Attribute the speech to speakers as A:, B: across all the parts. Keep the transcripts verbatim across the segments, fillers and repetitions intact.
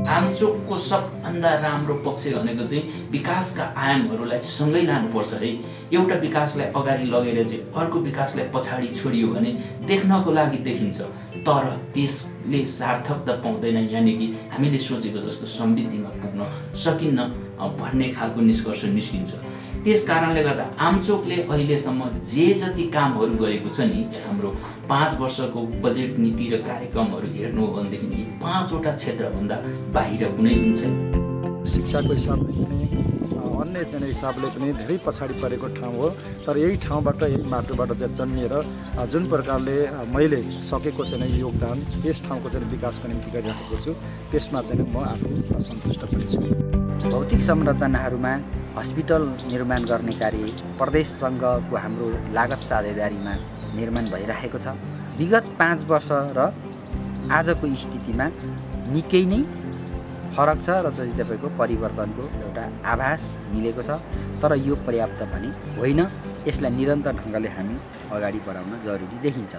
A: आमचोकको सबभन्दा राम्रो पक्ष भनेको चाहिँ विकासका आयामहरूलाई सँगै लानुपर्छ है। एउटा विकासलाई अगाडि लगेर चाहिँ अर्को विकासलाई पछाडि छोडियो भने देख्नको लागि देखिन्छ, तर त्यसले सार्थकता पाउँदैन, यानि कि हामीले सोचेको जस्तो समृद्धिमा पुग्न सकिन्न भन्ने खालको निष्कर्ष निस्किन्छ। त्यस कारणले गर्दा आमचोकले अहिलेसम्म जे जति कामहरू गरेको छ नि, हाम्रो पाँच वर्षको बजेट नीति र कार्यक्रमहरू हेर्नु हो भनेदेखि यी पाँचवटा क्षेत्रभन्दा बाहिर कुनै पनि छैन।
B: शिक्षाको हिसाबले पनि अन्य चाहिँ हिसाबले पनि धेरै पछाडि परेको ठाउँ हो, तर यही ठाउँबाट यही माटोबाट चाहिँ जन्मिएर जुन प्रकारले मैले सकेको चाहिँ योगदान यस ठाउँको चाहिँ विकासको निम्ति गरिराखेको छु, त्यसमा चाहिँ म आफू सन्तुष्ट पनि छु।
C: भौतिक संरचनाहरूमा हस्पिटल निर्माण गर्ने कार्य प्रदेशसँगको हाम्रो लागत साझेदारीमा निर्माण भइरहेको छ। विगत पाँच वर्ष र आजको स्थितिमा निकै नै फरक छ र चाहिँ तपाईँको परिवर्तनको एउटा आभास मिलेको छ, तर यो पर्याप्त पनि होइन। यसलाई निरन्तर ढङ्गले हामी अगाडि बढाउन जरुरी देखिन्छ।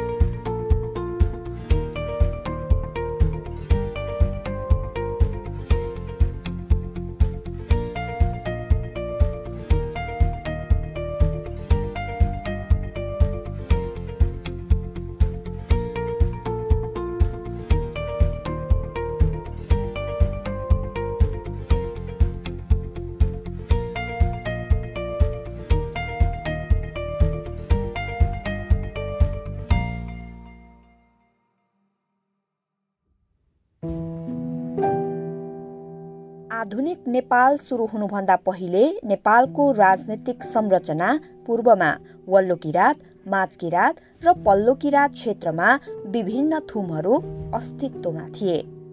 D: आधुनिक नेपाल सुरु हुनुभन्दा पहिले नेपालको राजनीतिक संरचना पूर्वमा वल्लो किरात, माझ किरात र पल्लो किरात क्षेत्रमा विभिन्न थुमहरू अस्तित्वमा थिए।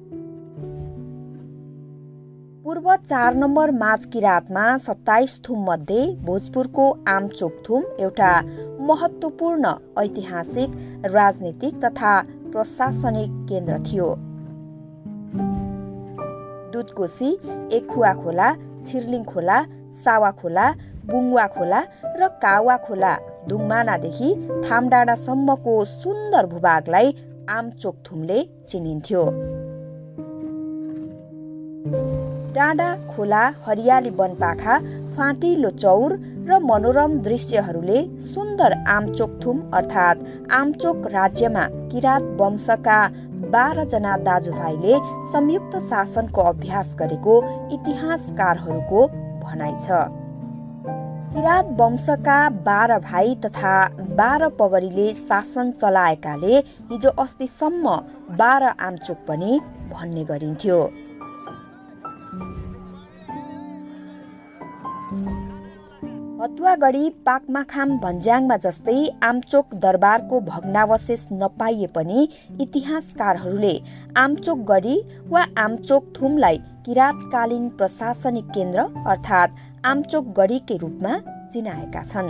D: पूर्व चार नम्बर माझ किरातमा सत्ताइस थुम मध्ये भोजपुरको आमचोक थुम एउटा महत्त्वपूर्ण ऐतिहासिक, राजनीतिक तथा प्रशासनिक केन्द्र थियो। दुधकोशी, एखुवा खोला, छिर्लिङ खोला, सावा खोला, बुङ्वा खोला र कावा खोला दुङमानादेखि थामडाँडासम्मको सुन्दर भूभागलाई आमचोक थुमले चिनिन्थ्यो। डाँडा, खोला, हरियाली वनपाखा, फाँटिलो चौर र मनोरम दृश्यहरूले सुन्दर आमचोक थुम अर्थात् आमचोक राज्यमा किरात वंशका बाह्र जना दाजुभाइले संयुक्त शासनको अभ्यास गरेको इतिहासकारहरूको भनाइ छ। किरात वंशका बाह्र भाइ तथा बाह्र पगरीले शासन चलाएकाले हिजो अस्तिसम्म बाह्र आमचोक पनि भन्ने गरिन्थ्यो। हतुवागढी, पाक्माखाम, भन्ज्याङमा जस्तै आमचोक दरबारको भग्नावशेष नपाइए पनि इतिहासकारहरूले आमचोक गढी वा आमचोक थुमलाई किरातकालीन प्रशासनिक केन्द्र अर्थात् आमचोक गढीकै रूपमा चिनाएका छन्।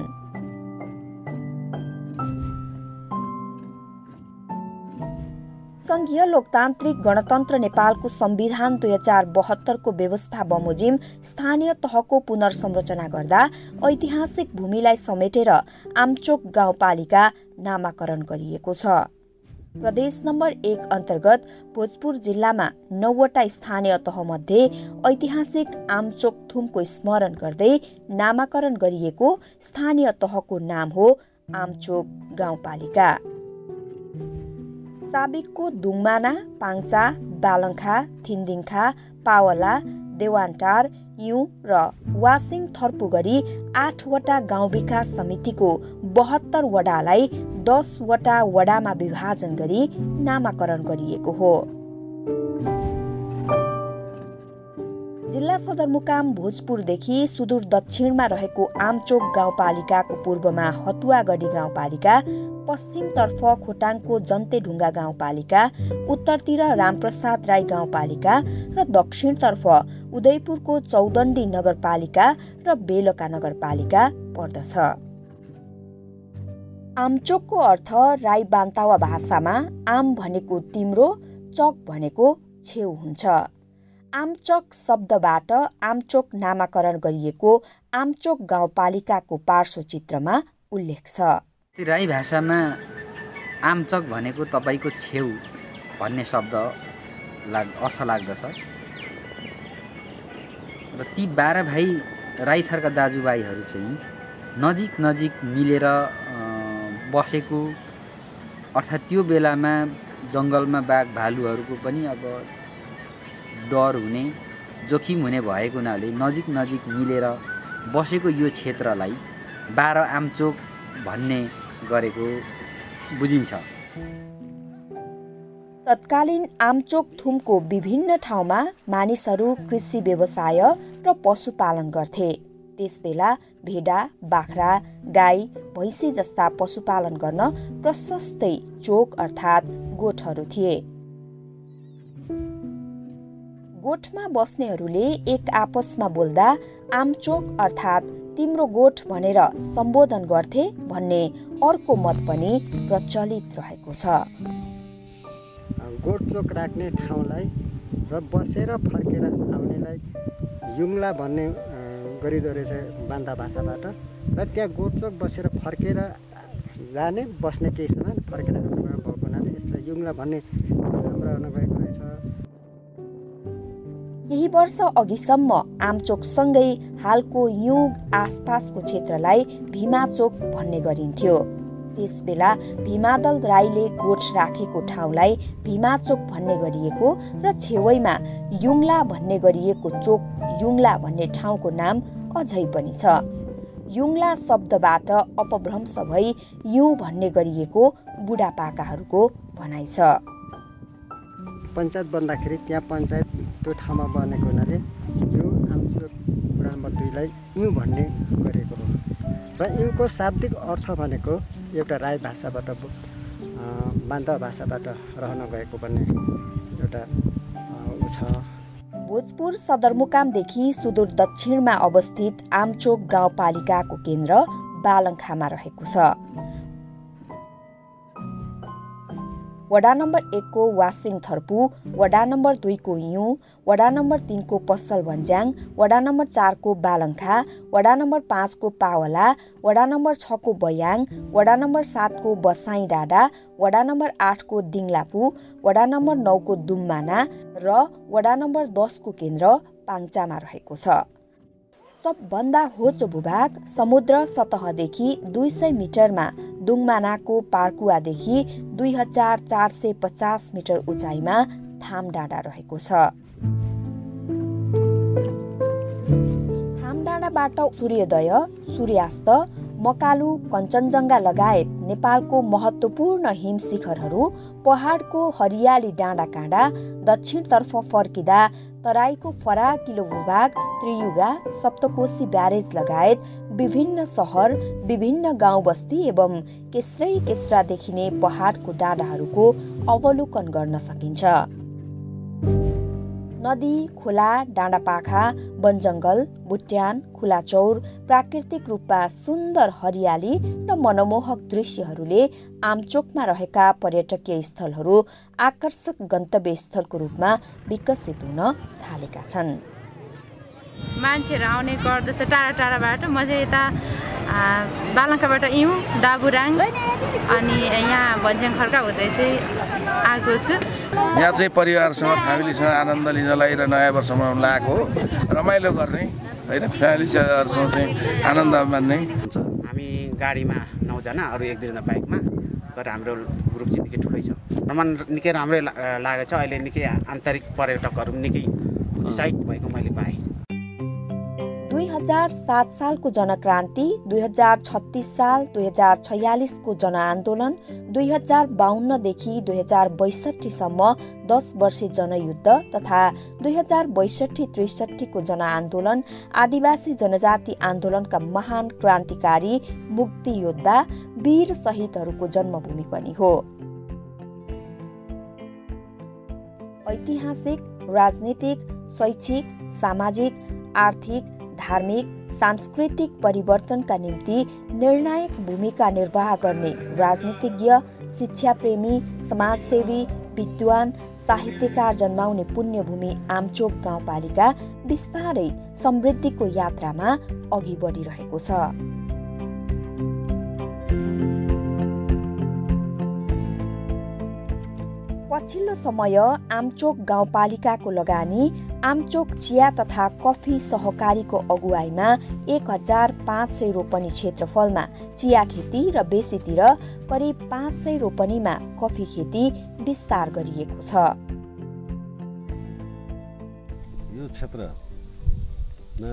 D: संघीय लोकतान्त्रिक गणतन्त्र नेपालको संविधान दुई हजार बहत्तरको व्यवस्था बमोजिम स्थानीय तहको पुनर्संरचना गर्दा ऐतिहासिक भूमिलाई समेटेर आमचोक गाउँपालिका नामाकरण गरिएको छ। प्रदेश नम्बर एक अन्तर्गत भोजपुर जिल्लामा नौवटा स्थानीय तह मध्ये ऐतिहासिक आमचोक थुमको स्मरण गर्दै नामाकरण गरिएको स्थानीय तहको नाम हो आमचोक गाउँपालिका। साबिकको दुङमाना, पाङचा, बालङखा, थिन्दिङखा, पावला, देवानटार, युँ र वासिङ थर्पु गरी आठवटा गाउँ विकास समितिको बहत्तर वडालाई दसवटा वडामा विभाजन गरी नामाकरण गरिएको हो। जिल्ला सदरमुकाम भोजपुरदेखि सुदूर दक्षिणमा रहेको आमचोक गाउँपालिकाको पूर्वमा हतुवागढी गाउँपालिका, पश्चिमतर्फ खोटाङको जन्तेढुङ्गा गाउँपालिका, उत्तरतिर रामप्रसाद राई गाउँपालिका र दक्षिणतर्फ उदयपुरको चौदण्डी नगरपालिका र बेलका नगरपालिका पर्दछ। आमचोकको अर्थ राई बान्तावा भाषामा आम भनेको तिम्रो, चक भनेको छेउ हुन्छ। आमचोक शब्दबाट आमचोक नामाकरण गरिएको आमचोक गाउँपालिकाको पार्श्वचित्रमा उल्लेख छ।
C: राई भाषामा आमचोक भनेको तपाईको छेउ भन्ने शब्द लाग अर्थ लाग्दछ र ती बाह्र भाइ राई थरका दाजुभाइहरू चाहिँ नजिक नजिक मिलेर बसेको अर्थात् त्यो बेलामा जङ्गलमा बाघ भालुहरूको पनि अब डर हुने जोखिम हुने भएको हुनाले नजिक नजिक मिलेर बसेको यो क्षेत्रलाई बाह्र आमचोक भन्ने गरेको बुझिन्छ।
D: तत्कालीन आमचोक थुमको विभिन्न ठाउँमा मानिसहरू कृषि व्यवसाय र पशुपालन गर्थे। त्यसबेला भेडा, बाख्रा, गाई, भैँसी जस्ता पशुपालन गर्न प्रशस्तै चोक अर्थात् गोठहरू थिए। गोठमा बस्नेहरूले एक आपसमा बोल्दा आमचोक अर्थात् तिम्रो गोठ भनेर सम्बोधन गर्थे भन्ने अर्को मत पनि प्रचलित रहेको छ।
E: गोठ चोक राख्ने ठाउँलाई र बसेर फर्केर आउनेलाई युङ्ला भन्ने गरिदो रहेछ बान्दा भाषाबाट र त्यहाँ गोठ चोक बसेर फर्केर जाने बस्ने केही समान फर्केर आउनु भएको हुनाले यसलाई युङ्ला भन्ने हाम्रो गएको रहेछ।
D: केही वर्ष अघिसम्म आमचोकसँगै हालको युग आसपासको क्षेत्रलाई भीमाचोक भन्ने गरिन्थ्यो। त्यसबेला भीमादल राईले गोठ राखेको ठाउँलाई भीमाचोक भन्ने गरिएको र छेवैमा युङ्ला भन्ने गरिएको चोक युङ्ला भन्ने ठाउँको नाम अझै पनि छ। युङ्ला शब्दबाट अपभ्रंश भई युँ भन्ने गरिएको बुढापाकाहरूको भनाइ छ।
E: पञ्चायत बन्दाखेरि त्यहाँ पञ्चायत त्यो ठाउँमा बनेको हुनाले यो आमचोक वडा नम्बर दुईलाई युँ भन्ने गरेको हो र युँको शाब्दिक अर्थ भनेको एउटा राई भाषाबाट बान्दा भाषाबाट रहन गएको भन्ने एउटा उ छ।
D: भोजपुर सदरमुकामदेखि सुदूर दक्षिणमा अवस्थित आमचोक गाउँपालिकाको केन्द्र बालङ्खामा रहेको छ। वडा नम्बर एक को वासिङ थर्पु, वडा नम्बर दुई को युँ, वडा नम्बर तीन को पसल भन्ज्याङ, वडा नम्बर चार को बालङ्खा, वडा नम्बर पाँच को पावला, वडा नम्बर छ को बयाङ, वडा नम्बर सात को बसाई डाँडा, वडा नम्बर आठ को दिङलापु, वडा नम्बर नौ को दुम्माना र वडा नम्बर दस को केन्द्र पाङचामा रहेको छ। सबभन्दा होचो भूभाग समुद्र सतहदेखि दुई सय मिटरमा दुङमानाको पार्कुवादेखि दुई हजार चार सय पचास मिटर उचाइमा थाम डाँडा रहेको छ। थाम डाँडाबाट सूर्योदय, सूर्यास्त, मकालु, कञ्चनजङ्घा लगायत नेपालको महत्त्वपूर्ण हिम शिखरहरू, पहाडको हरियाली डाँडा काँडा, दक्षिणतर्फ फर्किँदा तराईको फराकिलो भूभाग, त्रियुगा, सप्तकोशी ब्यारेज लगायत विभिन्न सहर, विभिन्न गाउँ बस्ती एवं केस्रै केस्रा देखिने पहाडको डाँडाहरूको अवलोकन गर्न सकिन्छ। नदी, खोला, डाँडापाखा, वनजङ्गल, बुट्यान, खुलाचौर, प्राकृतिक रूपमा सुन्दर हरियाली र मनमोहक दृश्यहरूले आमचोकमा रहेका पर्यटकीय स्थलहरू आकर्षक गन्तव्य स्थलको रूपमा विकसित हुन थालेका छन्।
F: मान्छेहरू आउने गर्दछ टाढा टाढाबाट। म चाहिँ यता बालङ्खाबाट इउँ, दाबुराङ अनि यहाँ भन्ज्याङ खर्का हुँदै चाहिँ आएको छु।
G: यहाँ चाहिँ परिवारसँग, फ्यामिलीसँग आनन्द लिनलाई र नयाँ वर्ष मनाउन लागेको हो, रमाइलो गर्ने होइन, फ्यामिलीसँग चाहिँ आनन्द मान्ने।
H: हामी गाडीमा नौजना, अरू एक दुईजना बाइकमा गरेर हाम्रो ग्रुप चाहिँ निकै ठुलै छ। भ्रमण निकै राम्रै लागेको छ। अहिले निकै आन्तरिक पर्यटकहरू निकै उत्साहित भएको मैले पाएँ।
D: दुई हजार सात सालको जनक्रान्ति, दुई हजार छत्तिस साल, दुई हजार छयालिसको जनआन्दोलन, दुई हजार बाहन्नदेखि दुई हजार बैसठीसम्म दस वर्षे जनयुद्ध तथा दुई हजार बैसठी त्रिसठीको जनआन्दोलन आदिवासी जनजाति आन्दोलनका महान क्रान्तिकारी मुक्ति योद्धा वीर शहीदहरूको जन्मभूमि पनि हो। ऐतिहासिक, राजनीतिक, शैक्षिक, सामाजिक, आर्थिक, धार्मिक, सांस्कृतिक परिवर्तनका निम्ति निर्णायक भूमिका निर्वाह गर्ने राजनीतिज्ञ, शिक्षाप्रेमी, समाजसेवी, विद्वान, साहित्यकार जन्माउने पुण्यभूमि आमचोक गाउँपालिका बिस्तारै समृद्धिको यात्रामा अघि बढिरहेको छ। पछिल्लो समय आमचोक गाउँपालिकाको लगानी आमचोक चिया तथा कफी सहकारीको अगुवाईमा एक हजार पाँच सय रोपनी क्षेत्रफलमा चिया खेती र बेसीतिर करिब पाँच सय रोपनीमा कफी खेती विस्तार गरिएको छ।
I: यो क्षेत्रमा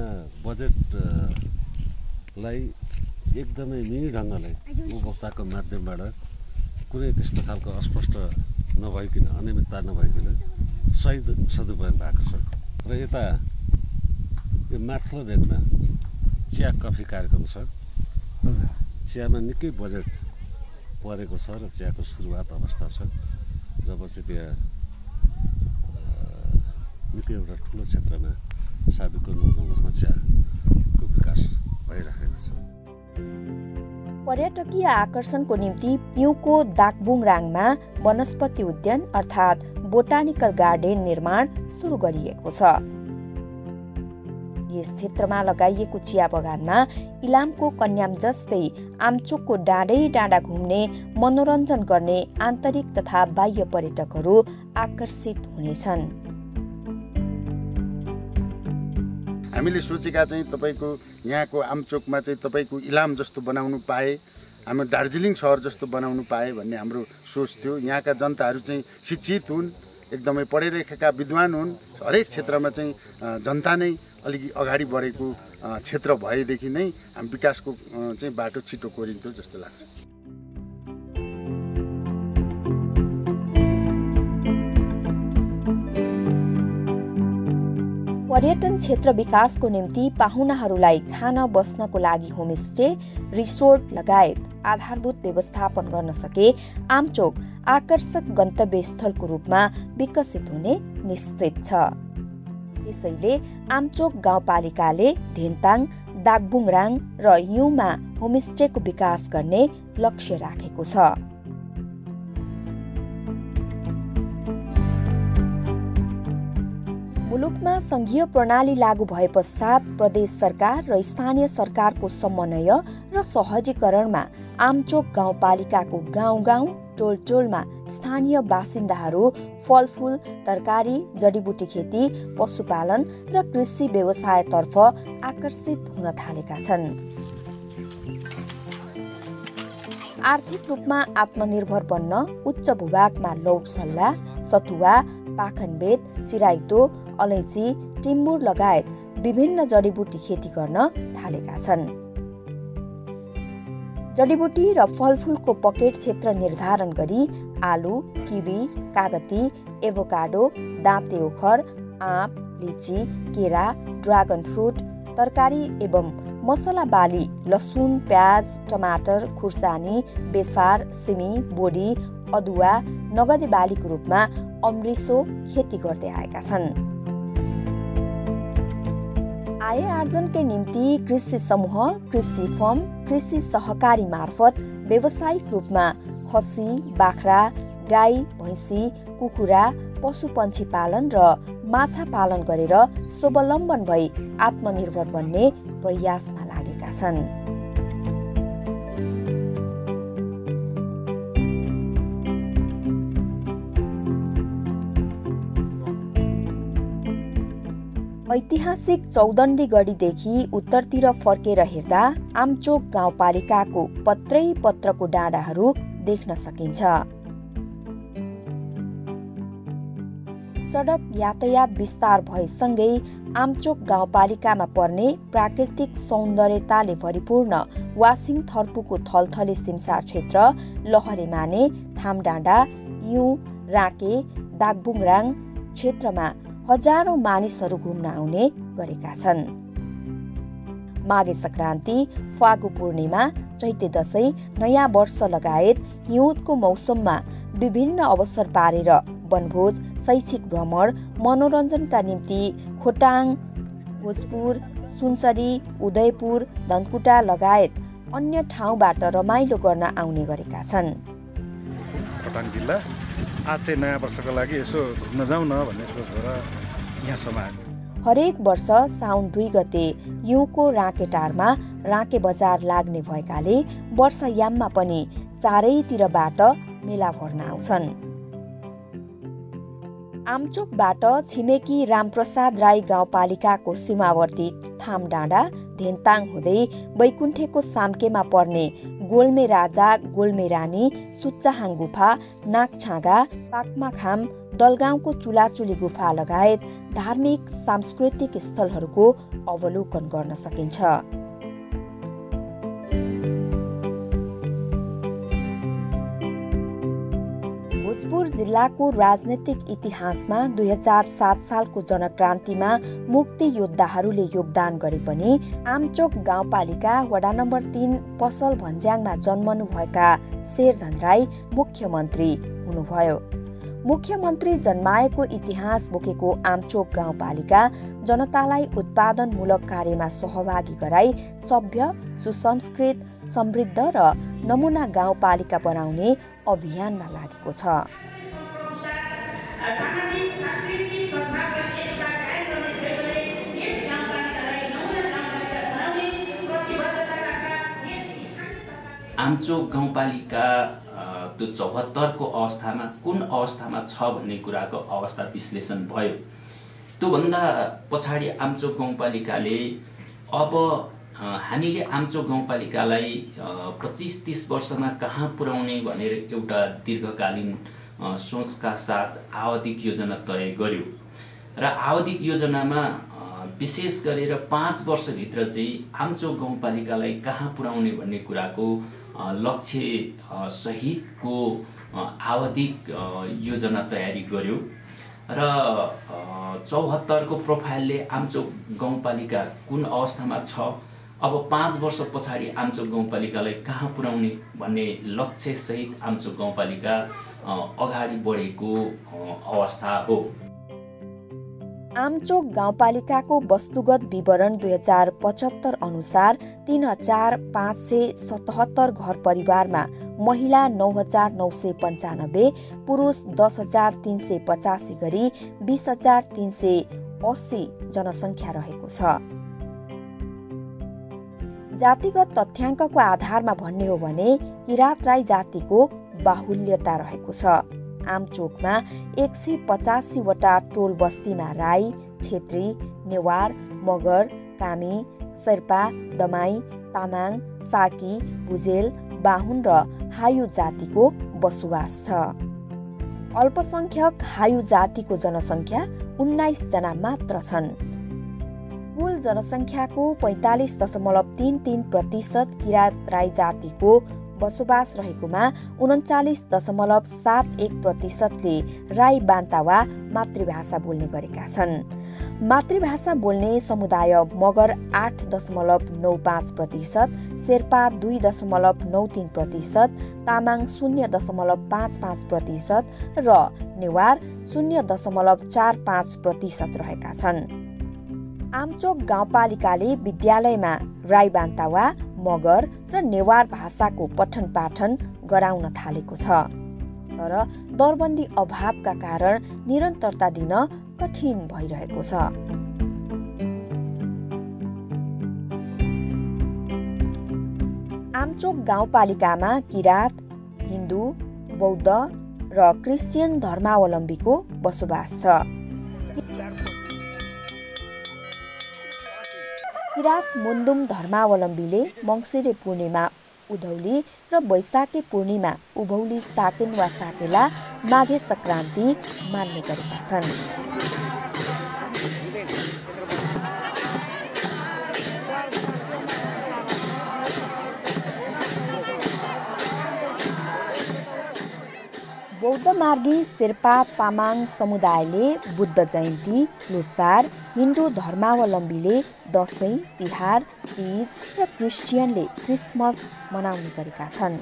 I: बजेटलाई एकदमै मिहिन ढङ्गले उपभोक्ताको माध्यमबाट कुनै त्यस्तो खालको अस्पष्ट नभइकन अनियमितता नभइकन सही सदुपयोग भएको छ। र यता यो माथिल्लो भेगमा चिया कफी कार्यक्रम छ। चियामा निकै बजेट परेको छ र चियाको सुरुवात अवस्था छ। र पछि त्यहाँ निकै एउटा ठुलो क्षेत्रमा साबिकको नौ नम्बरमा चियाको विकास भइरहेको छ।
D: पर्यटकीय आकर्षणको निम्ति पिउको दाकबुङराङमा वनस्पति उद्यान अर्थात् बोटानिकल गार्डन निर्माण सुरु गरिएको छ। यस क्षेत्रमा लगाइएको चिया बगानमा इलामको कन्याम जस्तै आमचोकको डाँडै डाँडा घुम्ने मनोरञ्जन गर्ने आन्तरिक तथा बाह्य पर्यटकहरू आकर्षित हुनेछन्।
J: हामीले सोचेका चाहिँ तपाईँको यहाँको आमचोकमा चाहिँ तपाईँको इलाम जस्तो बनाउनु पाए, हाम्रो दार्जिलिङ सहर जस्तो बनाउनु पाए भन्ने हाम्रो सोच थियो। यहाँका जनताहरू चाहिँ शिक्षित हुन्, एकदमै पढे लेखेका विद्वान हुन्। हरेक क्षेत्रमा चाहिँ जनता नै अलिकति अगाडि बढेको क्षेत्र भएदेखि नै हामी विकासको चाहिँ बाटो छिटो कोरिन्थ्यो जस्तो लाग्छ।
D: पर्यटन क्षेत्र विकासको निम्ति पाहुनाहरूलाई खान बस्नको लागि होमस्टे, रिसोर्ट लगायत आधारभूत व्यवस्थापन गर्न सके आमचोक आकर्षक गन्तव्य स्थलको रूपमा विकसित हुने निश्चित छ। यसैले आमचोक गाउँपालिकाले धेन्ताङ, दाकबुङराङ र युमा होमस्टेको विकास गर्ने लक्ष्य राखेको छ। मुलुकमा संघीय प्रणाली लागू भए पश्चात प्रदेश सरकार र स्थानीय सरकारको समन्वय र सहजीकरणमा आमचोक गाउँपालिकाको गाउँ गाउँ टोल टोलमा स्थानीय बासिन्दाहरू फलफूल, तरकारी, जडीबुटी खेती, पशुपालन र कृषि व्यवसायतर्फ आकर्षित हुन थालेका छन्। आर्थिक रूपमा आत्मनिर्भर बन्न उच्च भूभागमा लौट सल्ला, सतुवा, पाखनबेत, चिराइतो, अलैँची, टिम्बुर लगायत विभिन्न जडीबुटी खेती गर्न थालेका छन्। जडीबुटी र फलफूलको पकेट क्षेत्र निर्धारण गरी आलु, किवी, कागती, एभोकाडो, दाँते ओखर, आँप, लिची, केरा, ड्रागन फ्रुट, तरकारी एवं मसला बाली, लसुन, प्याज, टमाटर, खुर्सानी, बेसार, सिमी, बोडी, अदुवा, नगदी बालीको रूपमा अमृसो खेती गर्दै आएका छन्। आय आर्जनकै निम्ति कृषि समूह, कृषि फर्म, कृषि सहकारी मार्फत व्यावसायिक रूपमा खसी, बाख्रा, गाई, भैँसी, कुखुरा, पशुपन्छी पालन र माछा पालन गरेर स्वावलम्बन भई आत्मनिर्भर बन्ने प्रयासमा लागेका छन्। ऐतिहासिक चौदण्डी गढीदेखि उत्तरतिर फर्केर हेर्दा आमचोक गाउँपालिकाको पत्रै पत्रको डाँडाहरू देख्न सकिन्छ। सडक यातायात विस्तार भएसँगै आमचोक गाउँपालिकामा पर्ने प्राकृतिक सौन्दर्यताले भरिपूर्ण वासिङ थर्पुको थलथले सिमसार क्षेत्र, लहरेमाने, थामडाँडा, यु, राके, दाकबुङराङ क्षेत्रमा हजारौं मानिसहरू घुम्न आउने गरेका छन्। माघे संक्रान्ति, फागु पूर्णिमा, चैते दशैं, नयाँ वर्ष लगायत हिउँदको मौसममा विभिन्न अवसर पारेर वनभोज, शैक्षिक भ्रमण, मनोरञ्जनका निम्ति खोटाङ, भोजपुर, सुनसरी, उदयपुर, धनकुटा लगायत अन्य ठाउँबाट रमाइलो गर्न आउने गरेका छन्।
B: खोटाङ जिल्ला आज चाहिँ नयाँ वर्षको लागि यसो घुम्न जाउँ न भन्ने सोच भएर यहाँसम्म आएको।
D: हरेक वर्ष साउन दुई गते युको राँकेटारमा राँके बजार लाग्ने भएकाले वर्षायाममा पनि चारैतिरबाट मेला भर्न आउँछन्। आमचोकबाट छिमेकी रामप्रसाद राई गाउँपालिकाको सीमावर्ती थामडाँडा धेन्ताङ हुँदै बैकुण्ठेको साम्केमा पर्ने गोल्मे राजा गोल्मे रानी सुच्चाहाङ गुफा नाकछाँगा पाक्माखाम दलगाउँको चुलाचुली गुफा लगायत धार्मिक सांस्कृतिक स्थलहरूको अवलोकन गर्न सकिन्छ। भोजपुर जिल्लाको राजनैतिक इतिहासमा दुई हजार सात सालको जनक्रान्तिमा मुक्ति योद्धाहरूले योगदान गरे पनि आमचोक गाउँपालिका वडा नम्बर तीन पसल भन्ज्याङमा जन्मनुभएका शेरधन राई मुख्यमन्त्री हुनुभयो। मुख्यमन्त्री जन्माएको इतिहास बोकेको आमचोक गाउँपालिका जनतालाई उत्पादनमूलक कार्यमा सहभागी गराई सभ्य, सुसंस्कृत, समृद्ध र नमुना गाउँपालिका बनाउने अभियानमा लागेको छ।
A: आमचोक गाउँपालिका त्यो चौहत्तरको अवस्थामा कुन अवस्थामा छ भन्ने कुराको अवस्था विश्लेषण भयो। त्योभन्दा पछाडि आमचोक गाउँपालिकाले अब हामीले आमचोक गाउँपालिकालाई पच्चिस तीस वर्षमा कहाँ पुर्याउने भनेर एउटा दीर्घकालीन सोचका साथ आवधिक योजना तय गर्यो र आवधिक योजनामा विशेष गरेर पाँच वर्षभित्र चाहिँ आमचोक गाउँपालिकालाई कहाँ पुर्याउने भन्ने कुराको लक्ष्य सहितको आवधिक योजना तयारी गर्यो र चौहत्तरको प्रोफाइलले आमचोक गाउँपालिका कुन अवस्थामा छ, अब पाँच वर्ष पछाडि आमचोक गाउँपालिकालाई कहाँ पुर्याउने भन्ने लक्ष्य सहित आमचोक गाउँपालिका अगाडि बढेको अवस्था हो।
D: आमचोक गाउँपालिकाको वस्तुगत विवरण दुई हजार पचहत्तर अनुसार तीन हजार पाँच सय सतहत्तर घर परिवारमा महिला नौ हजार नौ सय पन्चानब्बे, पुरुष दस हजार तीन सय पचासी गरी बीस हजार तीन सय अस्सी जनसङ्ख्या रहेको छ। जातिगत तथ्याङ्कको आधारमा भन्ने हो भने किरात राई जातिको बाहुल्यता रहेको छ। आमचोकमा एक सय पचासीवटा टोल बस्तीमा राई, छेत्री, नेवार, मगर, कामी, शेर्पा, दमाई, तामाङ, साकी, भुजेल, बाहुन र हायु जातिको बसोबास छ। अल्पसंख्यक हायु जातिको जनसङ्ख्या उन्नाइस जना मात्र छन्। कुल जनसङ्ख्याको पैँतालिस दशमलव तीन तीन प्रतिशत किरात राई जातिको बसोबास रहेकोमा उन्चालिस दशमलव सात एक प्रतिशतले राई बान्ता वा मातृभाषा बोल्ने गरेका छन्। मातृभाषा बोल्ने समुदाय मगर आठ दशमलव नौ पाँच प्रतिशत, शेर्पा दुई दशमलव नौ तीन प्रतिशत, तामाङ शून्य दशमलव पाँच पाँच प्रतिशत र नेवार शून्य दशमलव चार पाँच प्रतिशत रहेका छन्। आमचोक गाउँपालिकाले विद्यालयमा राई बान्ता वा मगर र नेवार भाषाको पठन पाठन गराउन थालेको छ, तर दरबन्दी अभावका कारण निरन्तरता दिन कठिन भइरहेको छ। आमचोक गाउँपालिकामा किरात, हिन्दू, बौद्ध र क्रिस्चियन धर्मावलम्बीको बसोबास छ। किरात मुन्दुम धर्मावलम्बीले मङ्सिरे पूर्णिमा उधौली र वैशाखे पूर्णिमा उभौली साकेन वा साकेला माघे संक्रान्ति मान्ने गरेका छन्। बौद्ध मार्गी शेर्पा तामाङ समुदायले बुद्ध जयन्ती, लोसार, हिन्दू धर्मावलम्बीले दसैँ, तिहार, तीज र क्रिस्चियनले क्रिसमस मनाउने गरेका छन्।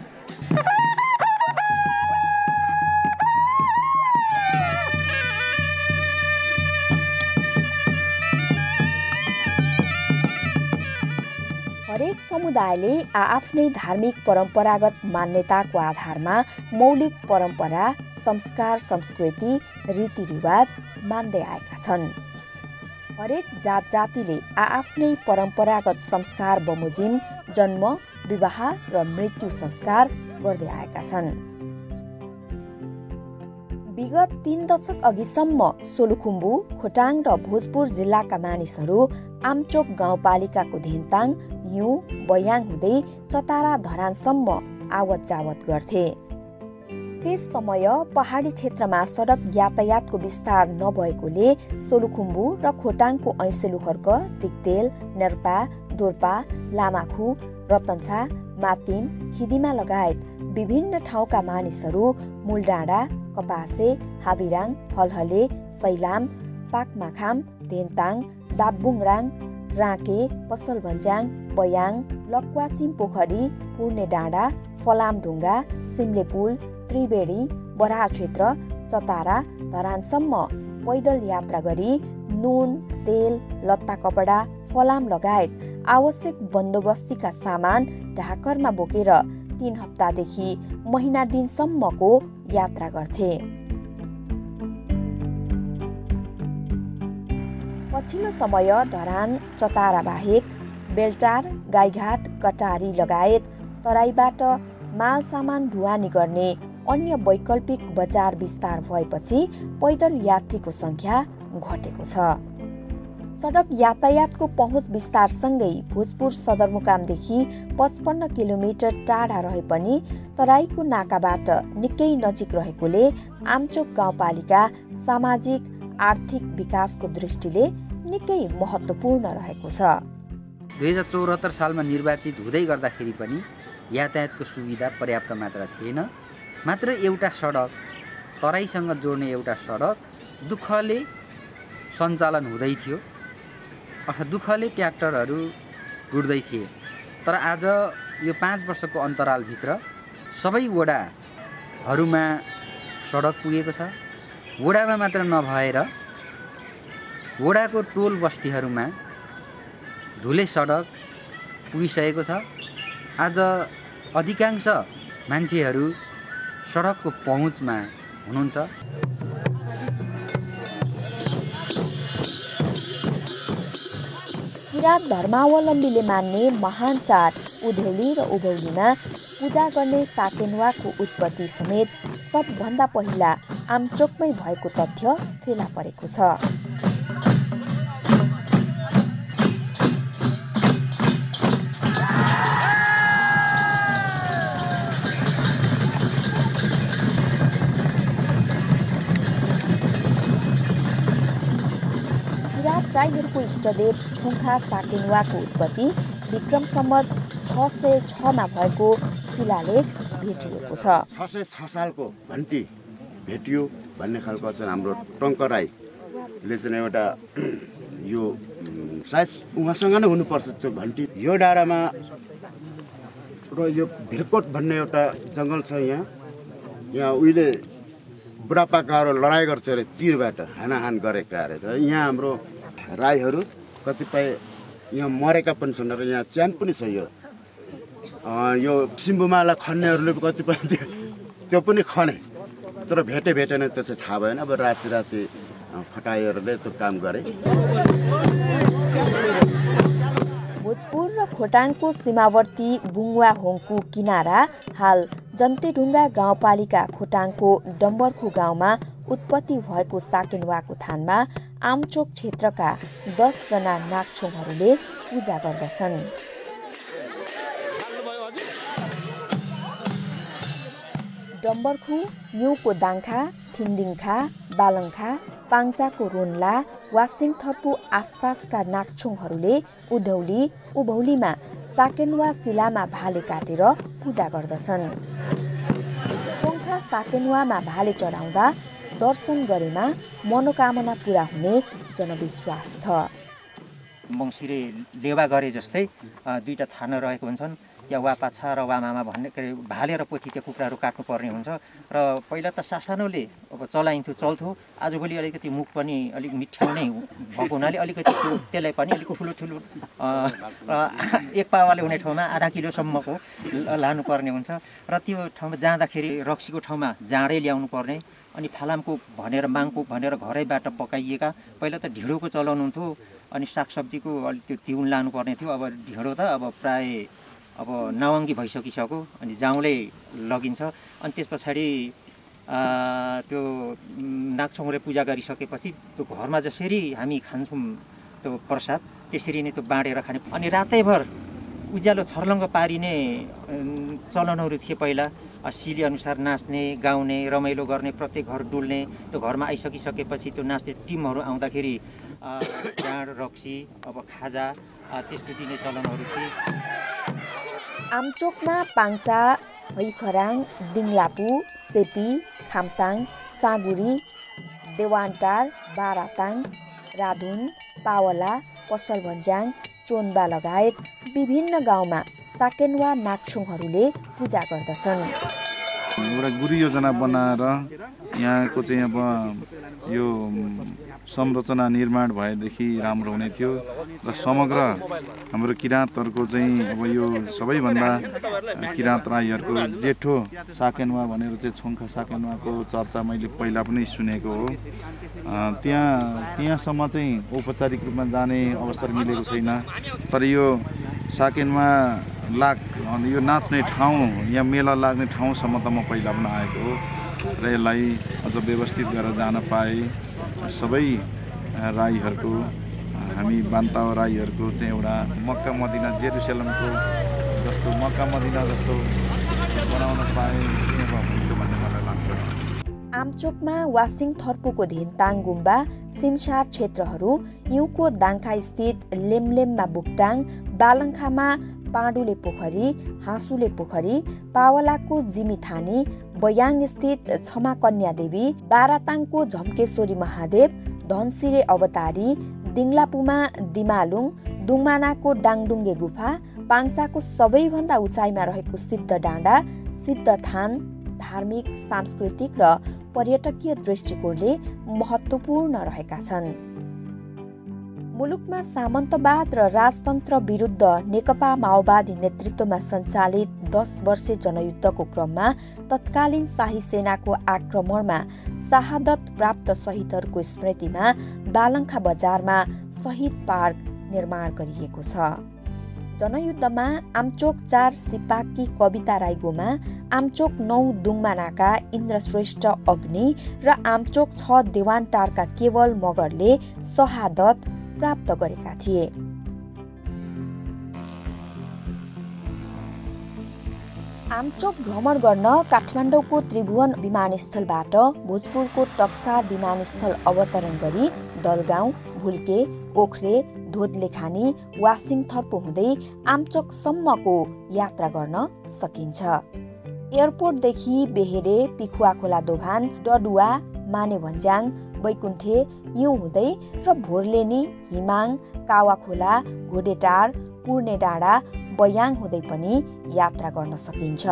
D: हरेक समुदायले आआफ्नै धार्मिक परम्परागत मान्यताको आधारमा मौलिक परम्परा, संस्कार, संस्कृति, रीतिरिवाज मान्दै आएका छन्। हरेक जात जातिले आआफ्नै परम्परागत संस्कार बमोजिम जन्म, विवाह र मृत्यु संस्कार गर्दै आएका छन्। विगत तीन दशक अघिसम्म सोलुखुम्बु, खोटाङ र भोजपुर जिल्लाका मानिसहरू आमचोक गाउँपालिकाको धेन्ताङ, युँ, बयाङ हुँदै चतारा धरानसम्म आवत जावत गर्थे। त्यस समय पहाडी क्षेत्रमा सडक यातायातको विस्तार नभएकोले सोलुखुम्बु र खोटाङको ऐसेलु खर्क, दिक्तेल, नेर्पा, दोर्पा, लामाखु, रतन्छा, मातिम, खिदिमा लगायत विभिन्न ठाउँका मानिसहरू मूलडाँडा, कपासे, हाबिराङ, हलहले, सैलाम, पाकमाखाम, धेन्ताङ, दाबुङराङ, राँके, पसलभन्ज्याङ, बयाङ, लक्वाचिम पोखरी, पूर्णे डाँडा, फलामढुङ्गा, सिम्लेपुल, त्रिवेणी, बराहा क्षेत्र, चतारा, धरानसम्म पैदल यात्रा गरी नुन, तेल, लत्ता कपडा, फलाम लगायत आवश्यक बन्दोबस्तीका सामान ढाकरमा बोकेर तीन हप्तादेखि महिना दिनसम्मको यात्रा गर्थे। पछिल्लो समय धरान, चतारा बाहेक बेलटार, गाईघाट, कटारी लगायत तराईबाट माल सामान ढुवानी गर्ने अन्य वैकल्पिक बजार विस्तार भएपछि पैदल यात्रीको संख्या घटेको छ। सडक यातायातको पहुँच विस्तारसँगै भोजपुर सदरमुकामदेखि पचपन्न किलोमिटर टाढा रहे पनि तराईको नाकाबाट निकै नजिक रहेकोले आमचोक गाउँपालिका सामाजिक आर्थिक विकासको दृष्टिले निकै महत्त्वपूर्ण रहेको छ।
C: दुई हजार चौहत्तर सालमा निर्वाचित हुँदै गर्दाखेरि पनि यातायातको सुविधा पर्याप्त मात्रा थिएन। मात्र एउटा सडक, तराईसँग जोड्ने एउटा सडक दुःखले सञ्चालन हुँदै थियो अथवा दुःखले ट्र्याक्टरहरू गुड्दै थिए। तर आज यो पाँच वर्षको अन्तरालभित्र सबै वडाहरूमा सडक पुगेको छ। वडामा मात्र नभएर वडाको टोल बस्तीहरूमा धुले सडक पुगिसकेको छ। आज अधिकांश मान्छेहरू सडकको पहुँचमा हुनुहुन्छ।
D: किरात धर्मावलम्बीले मान्ने महान चाड उधौली र उभौलीमा पूजा गर्ने साकेन्वाको उत्पत्ति समेत सबभन्दा पहिला आमचोकमै भएको तथ्य फेला परेको छ। राईहरूको इष्टदेव छुङखा साकेन्वाको उत्पत्ति विक्रम सम्वत छ सय छमा भएको शिलालेख भेटिएको छ।
J: छ सय छ सालको घन्टी भेटियो भन्ने खालको चाहिँ हाम्रो टङ्कराईले चाहिँ एउटा यो सायद उहाँसँग नै हुनुपर्छ त्यो घन्टी। यो डाँडामा र यो भिरकोट भन्ने एउटा जङ्गल छ यहाँ। यहाँ उहिले बुढापाकाहरू लडाइँ गर्थ्यो अरे तीरबाट हानाहान गरेका अरे। र यहाँ हाम्रो राईहरू कतिपय यहाँ मरेका पनि छन् र यहाँ च्यान पनि छ। यो यो सिम्बुमाला खन्नेहरूले कतिपय त्यो पनि खने, तर भेटे भेटेन त्यो चाहिँ थाहा भएन। अब राति राति फटाइहरूले त्यो काम गरे।
D: भोजपुर र खोटाङको सीमावर्ती बुङवा होङको किनारा हाल जन्तेढुङ्गा गाउँपालिका खोटाङको डम्बरखु गाउँमा उत्पत्ति भएको साकेन्वाको थानमा आमचोक क्षेत्रका दसजना नागछोङहरूले पूजा गर्दछन्। डम्बरखु, न्युको दाङखा, थिन्दिङखा, बालङखा, पाङचाको रोन्ला, वासिङथरपु आसपासका नागछोङहरूले उधौली, उभौलीमा साकेन्वा शिलामा भाले काटेर पूजा गर्दछन्। छोङखा साकेन्वामा भाले चढाउँदा दर्शन गरेमा मनोकामना पुरा हुने जनविश्वास छ।
K: मङ्सिरे लेवा गरे जस्तै दुईटा थाना रहेको हुन्छन्। त्यहाँ वा पाछा र वा मामा भन्ने के अरे भाले र पोथी त्यो कुखुराहरू काट्नुपर्ने हुन्छ। र पहिला त सासानोले अब चलाइन्थ्यो चल्थ्यो। आजभोलि अलिकति मुख पनि अलिक मिठ्याउने भएको हुनाले अलिकति त्यो त्यसलाई पनि अलिक ठुलो ठुलो एक पावाले हुने ठाउँमा आधा किलोसम्मको लानुपर्ने हुन्छ। र त्यो ठाउँमा जाँदाखेरि रक्सीको ठाउँमा जाँडै ल्याउनु पर्ने। अनि फलामको भनेर माङको भनेर घरैबाट पकाइएका पहिला त ढिँडोको चलाउनु हुन्थ्यो। अनि सागसब्जीको अलिक त्यो तिउन लानुपर्ने थियो। अब ढिँडो त अब प्राय अब नावङ्गी भइसकिसक्यो। अनि जाउँलै लगिन्छ। अनि त्यस पछाडि त्यो नागछौरे पूजा गरिसकेपछि त्यो घरमा जसरी हामी खान्छौँ त्यो प्रसाद त्यसरी नै त्यो बाँडेर खाने। अनि रातैभर उज्यालो छर्लङ्ग पारिने चलनहरू थिए पहिला। सिली अनुसार नाच्ने, गाउने, रमाइलो गर्ने, प्रत्येक घर डुल्ने। त्यो घरमा आइसकिसकेपछि त्यो नाच्ने टिमहरू आउँदाखेरि जाँड, रक्सी, अब खाजा त्यस्तो दिने चलनहरू थिए।
D: आमचोकमा पाङ्चा, हैखराङ, दिङलापु, सेपी, खामताङ, साँगुरी, देवानटार, बाराताङ, राधुन, पावला, पसल भन्ज्याङ, चोन्बा लगायत विभिन्न गाउँमा साकेन्वा नागछुङहरूले पूजा गर्दछन्।
J: एउटा गुरु योजना बनाएर यहाँको चाहिँ अब यो संरचना निर्माण भएदेखि राम्रो हुने थियो र समग्र हाम्रो किराँतहरूको चाहिँ अब यो सबैभन्दा किराँत राईहरूको जेठो साकेन्वा भनेर चाहिँ छोङ्खा साकेन्वाको चर्चा मैले पहिला पनि सुनेको हो। त्यहाँ त्यहाँसम्म चाहिँ औपचारिक रूपमा जाने अवसर मिलेको छैन। तर यो साकेन्वा लाग यो नाच्ने ठाउँ, यहाँ मेला लाग्ने ठाउँसम्म त म पहिला पनि आएको हो र यसलाई अझ व्यवस्थित गरेर जान पाए सबै राईहरूको, हामी बान्तावा राईहरूको चाहिँ एउटा मक्का मदिना जेरुसलेमको जस्तो मक्का मदिना जस्तो बनाउन पाए हुन्थ्यो भन्ने मलाई लाग्छ।
D: आमचोकमा वासिङ थर्पुको धेन्ताङ गुम्बा, सिमसार क्षेत्रहरू, हिउँको दाङखा स्थित लेमलेममा बुक्टाङ, बालङ्खामा पाण्डुले पोखरी, हाँसुले पोखरी, पावलाको जिमिथानी, बयाङ स्थित क्षमा कन्या देवी, बाराताङको झम्केश्वरी महादेव, धनसिरे अवतारी, दिङलापुमा दिमालुङ, दुङमानाको डाङडुङ्गे गुफा, पाङ्चाको सबैभन्दा उचाइमा रहेको सिद्ध डाँडा, सिद्ध थान धार्मिक, सांस्कृतिक र पर्यटकीय दृष्टिकोणले महत्त्वपूर्ण रहेका छन्। मुलुकमा सामन्तवाद र राजतन्त्र विरुद्ध नेकपा माओवादी नेतृत्वमा सञ्चालित दस वर्षे जनयुद्धको क्रममा तत्कालीन शाही सेनाको आक्रमणमा शहादत प्राप्त शहीदहरूको स्मृतिमा बालङ्खा बजारमा शहीद पार्क निर्माण गरिएको छ। जनयुद्धमा आमचोक चार सिपाकी कविता राई गोमा, आमचोक नौ दुङमानाका इन्द्रश्रेष्ठ अग्नि र आमचोक छ देवानटारका केवल मगरले शहादत प्राप्त गरेका थिए। आमचोक भ्रमण गर्न काठमाडौँको त्रिभुवन विमानस्थलबाट भोजपुरको टक्सार विमानस्थल अवतरण गरी दलगाउँ, भुल्के, ओख्रे, धोदलेखानी, वासिङ थर्पो हुँदै आमचोकसम्मको यात्रा गर्न सकिन्छ। एयरपोर्टदेखि बेहेरे, पिखुवा खोला दोभान, डडुवा, माने भन्ज्याङ, बैकुण्ठे, हिउँ हुँदै र भोरलेनी, हिमाङ, कावाखोला, घोडेटार, पूर्णे डाँडा, बयाङ हुँदै पनि यात्रा गर्न सकिन्छ।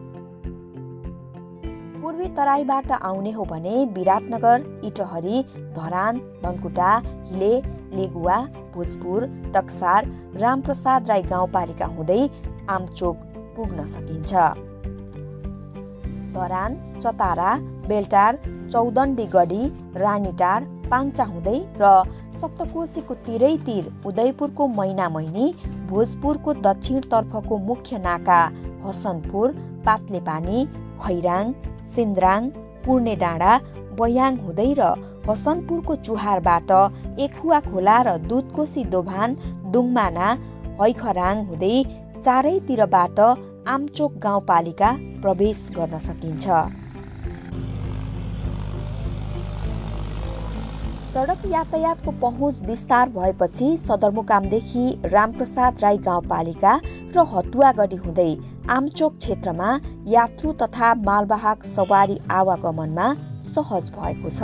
D: पूर्वी तराईबाट आउने हो भने विराटनगर, इटहरी, धरान, धनकुटा, हिले, लेगुवा, भोजपुर, टक्सार, रामप्रसाद राई गाउँपालिका हुँदै आमचोक पुग्न सकिन्छ। धरान, चतारा, बेलटार, चौदण्डी गढी, रानीटार, पाङ्चा हुँदै र सप्तकोशीको तिरै तिर उदयपुरको मैना मैनी, भोजपुरको दक्षिणतर्फको मुख्य नाका हसनपुर, पातलेपानी, खैराङ, सिन्द्राङ, पूर्णे डाँडा, बयाङ हुँदै र हसनपुरको चुहारबाट एखुवा खोला र दुधकोशी दोभान, दुङमाना, हैखराङ हुँदै चारैतिरबाट आमचोक गाउँपालिका प्रवेश गर्न सकिन्छ। सडक यातायातको पहुँच विस्तार भएपछि सदरमुकामदेखि रामप्रसाद राई गाउँपालिका र हतुवागढी हुँदै आमचोक क्षेत्रमा यात्रु तथा मालवाहक सवारी आवागमनमा सहज भएको छ।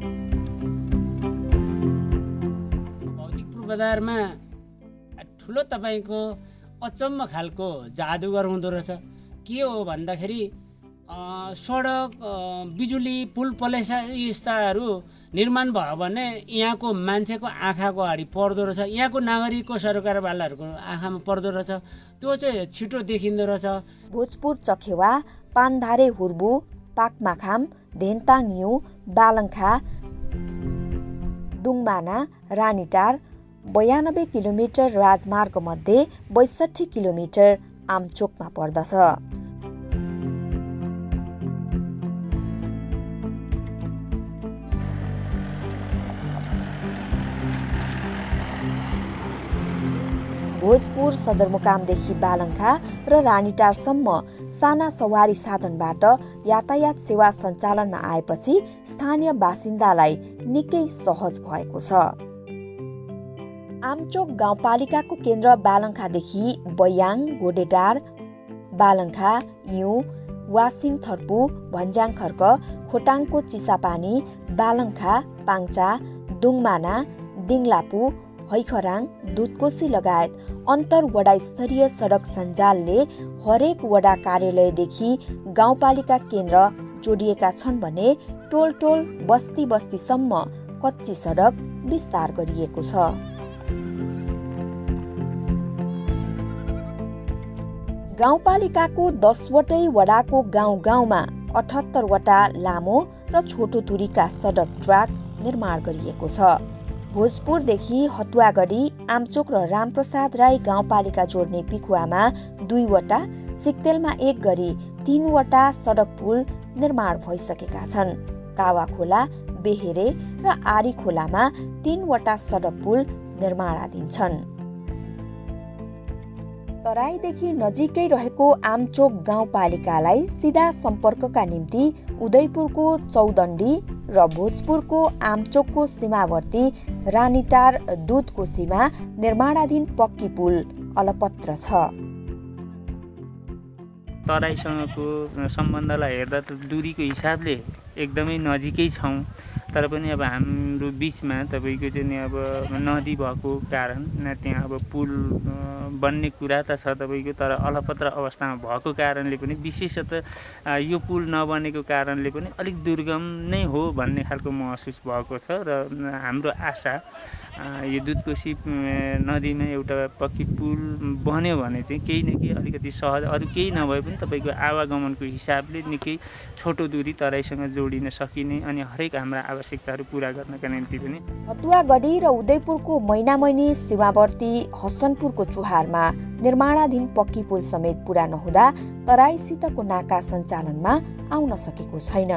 L: भौतिक पूर्वाधारमा ठुलो तपाईँको अचम्म खालको जादुगर हुँदो रहेछ। के हो भन्दाखेरि सडक, बिजुली, पुल पलेसा यस्ताहरू निर्माण भयो भने यहाँको मान्छेको आँखाको अगाडि पर्दो रहेछ, यहाँको नागरिकको सरकारवालाहरूको आँखामा पर्दो रहेछ। त्यो चाहिँ छिटो देखिँदो रहेछ।
D: भोजपुर चखेवा, पानधारे हुर्बु, पाकमाखाम, धेन्ताङ हिउँ, बालङ्खा, दुङमाना, रानीटार बयानब्बे किलोमिटर राजमार्ग मध्ये बैसठी किलोमिटर आमचोकमा पर्दछ। भोजपुर सदरमुकामदेखि बालङ्खा र रानीटारसम्म साना सवारी साधनबाट यातायात सेवा सञ्चालनमा आएपछि स्थानीय बासिन्दालाई निकै सहज भएको छ। आमचोक गाउँपालिकाको केन्द्र बालङ्खादेखि बयाङ, गोडेटार, बालङ्खा, इउ, वासिङ थर्पु, भन्ज्याङ खर्क, खोटाङको चिसापानी, बालङ्खा, पाङ्चा, दुङमाना, दिङलापु, हैखराङ, दुधकोशी लगायत अन्तर वडा स्तरीय सडक सञ्जालले हरेक वडा कार्यालयदेखि गाउँपालिका केन्द्र जोडिएका छन् भने टोल टोल बस्ती बस्तीसम्म कच्ची सडक विस्तार गरिएको छ। गाउँपालिकाको दसवटै वडाको गाउँ गाउँमा अठहत्तरवटा लामो र छोटो दूरीका सडक ट्र्याक निर्माण गरिएको छ। भोजपुरदेखि हतुवागढी, आमचोक र रामप्रसाद राई गाउँपालिका जोड्ने पिखुवामा दुईवटा, सिक्तेलमा एक गरी तीनवटा सडक पुल निर्माण भइसकेका छन्। कावाखोला, बेहेरे र आरी खोलामा तीनवटा सडक पुल निर्माणाधीन छन्। तराईदेखि नजिकै रहेको आमचोक गाउँपालिकालाई सिधा सम्पर्कका निम्ति उदयपुरको चौदण्डी र भोजपुरको आमचोकको सीमावर्ती रानीटार दुधकोशीमा निर्माणाधीन पक्की पुल अलपत्र छ।
M: तराईसँगको सम्बन्धलाई हेर्दा त दूरीको हिसाबले एकदमै नजिकै छौँ, तर पनि अब हाम्रो बिचमा तपाईँको चाहिँ नि अब नदी भएको कारण त्यहाँ अब पुल बन्ने कुरा त छ तपाईँको, तर अलपत्र अवस्थामा भएको कारणले पनि विशेषतः यो पुल नबनेको कारणले पनि अलिक दुर्गम नै हो भन्ने खालको महसुस भएको छ। र हाम्रो आशा यो दुधकोशी नदीमा एउटा पक्की पुल बन्यो भने चाहिँ केही न केही अलिकति सहज, अरू केही नभए पनि तपाईँको आवागमनको हिसाबले निकै छोटो दूरी तराईसँग जोडिन सकिने अनि हरेक हाम्रा आवश्यकताहरू पुरा गर्नका निम्ति पनि।
D: हतुवागढी र उदयपुरको मैनामैनी सीमावर्ती हसनपुरको चुहारमा निर्माणाधीन पक्की पुल समेत पुरा नहुँदा तराईसितको नाका सञ्चालनमा आउन सकेको छैन।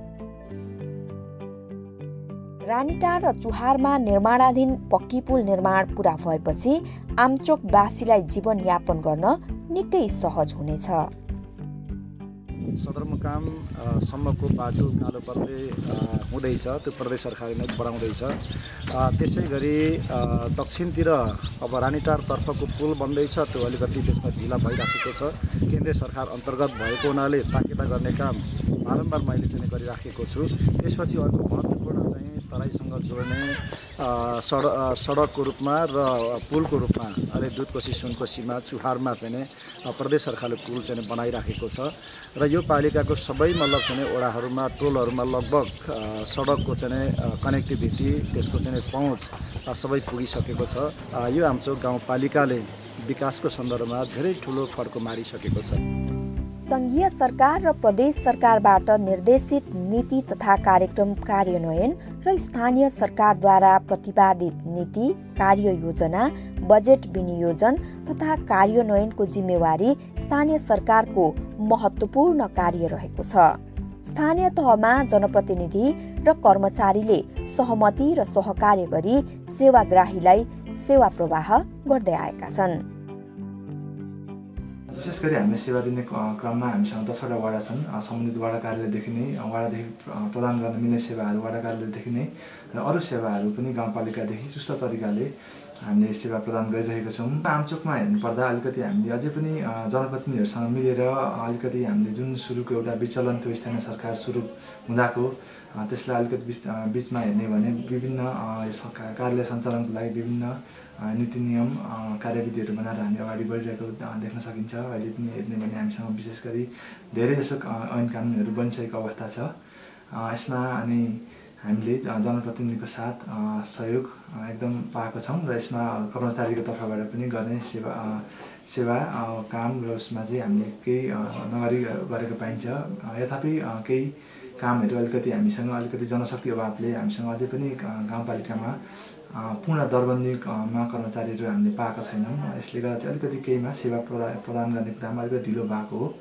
D: रानीटार र चुहारमा निर्माणाधीन पक्की पुल निर्माण पुरा भएपछि आमचोकवासीलाई जीवनयापन गर्न निकै सहज हुनेछ।
B: सदरमुकाम सम्मको बाटो कालोपत्रे हुँदैछ, त्यो प्रदेश सरकारले नै बढाउँदैछ। त्यसै गरी दक्षिणतिर अब रानीटारतर्फको पुल बन्दैछ, त्यो अलिकति त्यसमा ढिला भइराखेको छ। केन्द्रीय सरकार अन्तर्गत भएको हुनाले ताकेता गर्ने काम बारम्बार मैले चाहिँ गरिराखेको छु। त्यसपछि अर्को महत्त्वपूर्ण चाहिँ तराईसँग जोड्ने सडक सडकको रूपमा र पुलको रूपमा अहिले दुधकोशी सुनकोशीमा चुहारमा चाहिँ नै प्रदेश सरकारले पुल चाहिँ बनाइराखेको छ। र यो पालिकाको सबै मतलब चाहिँ वडाहरूमा टोलहरूमा लगभग सडकको चाहिँ कनेक्टिभिटी, त्यसको चाहिँ पहुँच सबै पुगिसकेको छ। यो आमचोक गाउँपालिकाले विकासको सन्दर्भमा धेरै ठुलो फड्को मारिसकेको छ।
D: संघीय सरकार र प्रदेश सरकारबाट निर्देशित नीति तथा कार्यक्रम कार्यान्वयन र स्थानीय सरकारद्वारा प्रतिपादित नीति, कार्ययोजना, बजेट विनियोजन तथा कार्यान्वयनको जिम्मेवारी स्थानीय सरकारको महत्त्वपूर्ण कार्य रहेको छ। स्थानीय तहमा जनप्रतिनिधि र कर्मचारीले सहमति र सहकार्य गरी सेवाग्राहीलाई सेवा प्रवाह गर्दै आएका छन्।
N: विशेष गरी हामीले सेवा दिने क्रममा हामीसँग दसवटा वडा छन्। सम्बन्धित वडा कार्यालयदेखि नै वडादेखि प्रदान गर्न मिल्ने सेवाहरू वडा कार्यालयदेखि नै र अरू सेवाहरू पनि गाउँपालिकादेखि सुस्त तरिकाले हामीले सेवा प्रदान गरिरहेका छौँ। आमचोकमा हेर्नुपर्दा अलिकति हामीले अझै पनि जनप्रतिनिधिहरूसँग मिलेर अलिकति हामीले जुन सुरुको एउटा विचलन थियो स्थानीय सरकार सुरु हुँदाको त्यसलाई अलिकति बिचमा हेर्ने भने विभिन्न कार्यालय सञ्चालनको लागि विभिन्न नीति नियम कार्यविधिहरू बनाएर हामी अगाडि बढिरहेको देख्न सकिन्छ। अहिले पनि हेर्ने भने हामीसँग विशेष गरी धेरै जसो ऐन कानुनहरू बनिसकेको अवस्था छ। यसमा अनि हामीले जनप्रतिनिधिको साथ सहयोग एकदम पाएको छौँ र यसमा कर्मचारीको तर्फबाट पनि गर्ने सेवा सेवा काम र उसमा चाहिँ हामीले केही नगरी गरेको पाइन्छ। यथापि केही कामहरू अलिकति हामीसँग अलिकति जनशक्ति अभावले हामीसँग अझै पनि गाउँपालिकामा पूर्ण दरबन्दीमा कर्मचारीहरू हामीले पाएका छैनौँ। यसले गर्दा चाहिँ अलिकति केहीमा सेवा प्रदान गर्ने कुरामा अलिकति ढिलो भएको हो।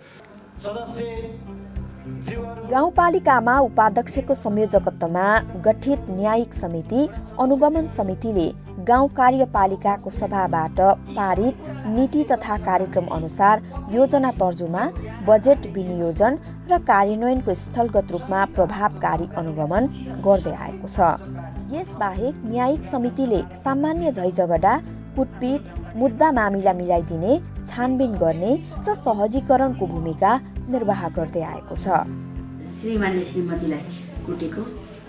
D: गाउँपालिकामा उपाध्यक्षको संयोजकत्वमा गठित न्यायिक समिति, अनुगमन समितिले गाउँ कार्यपालिकाको सभाबाट पारित नीति तथा कार्यक्रम अनुसार योजना तर्जुमा, बजेट विनियोजन र कार्यान्वयनको स्थलगत रूपमा प्रभावकारी अनुगमन गर्दै आएको छ। यसबाहेक न्यायिक समितिले सामान्य झैझगडा, कुटपिट, मुद्दा मामिला मिलाइदिने, छानबिन गर्ने र सहजीकरणको भूमिका निर्वाह गर्दै आएको छ।
O: श्रीमानले श्रीमतीलाई कुटेको,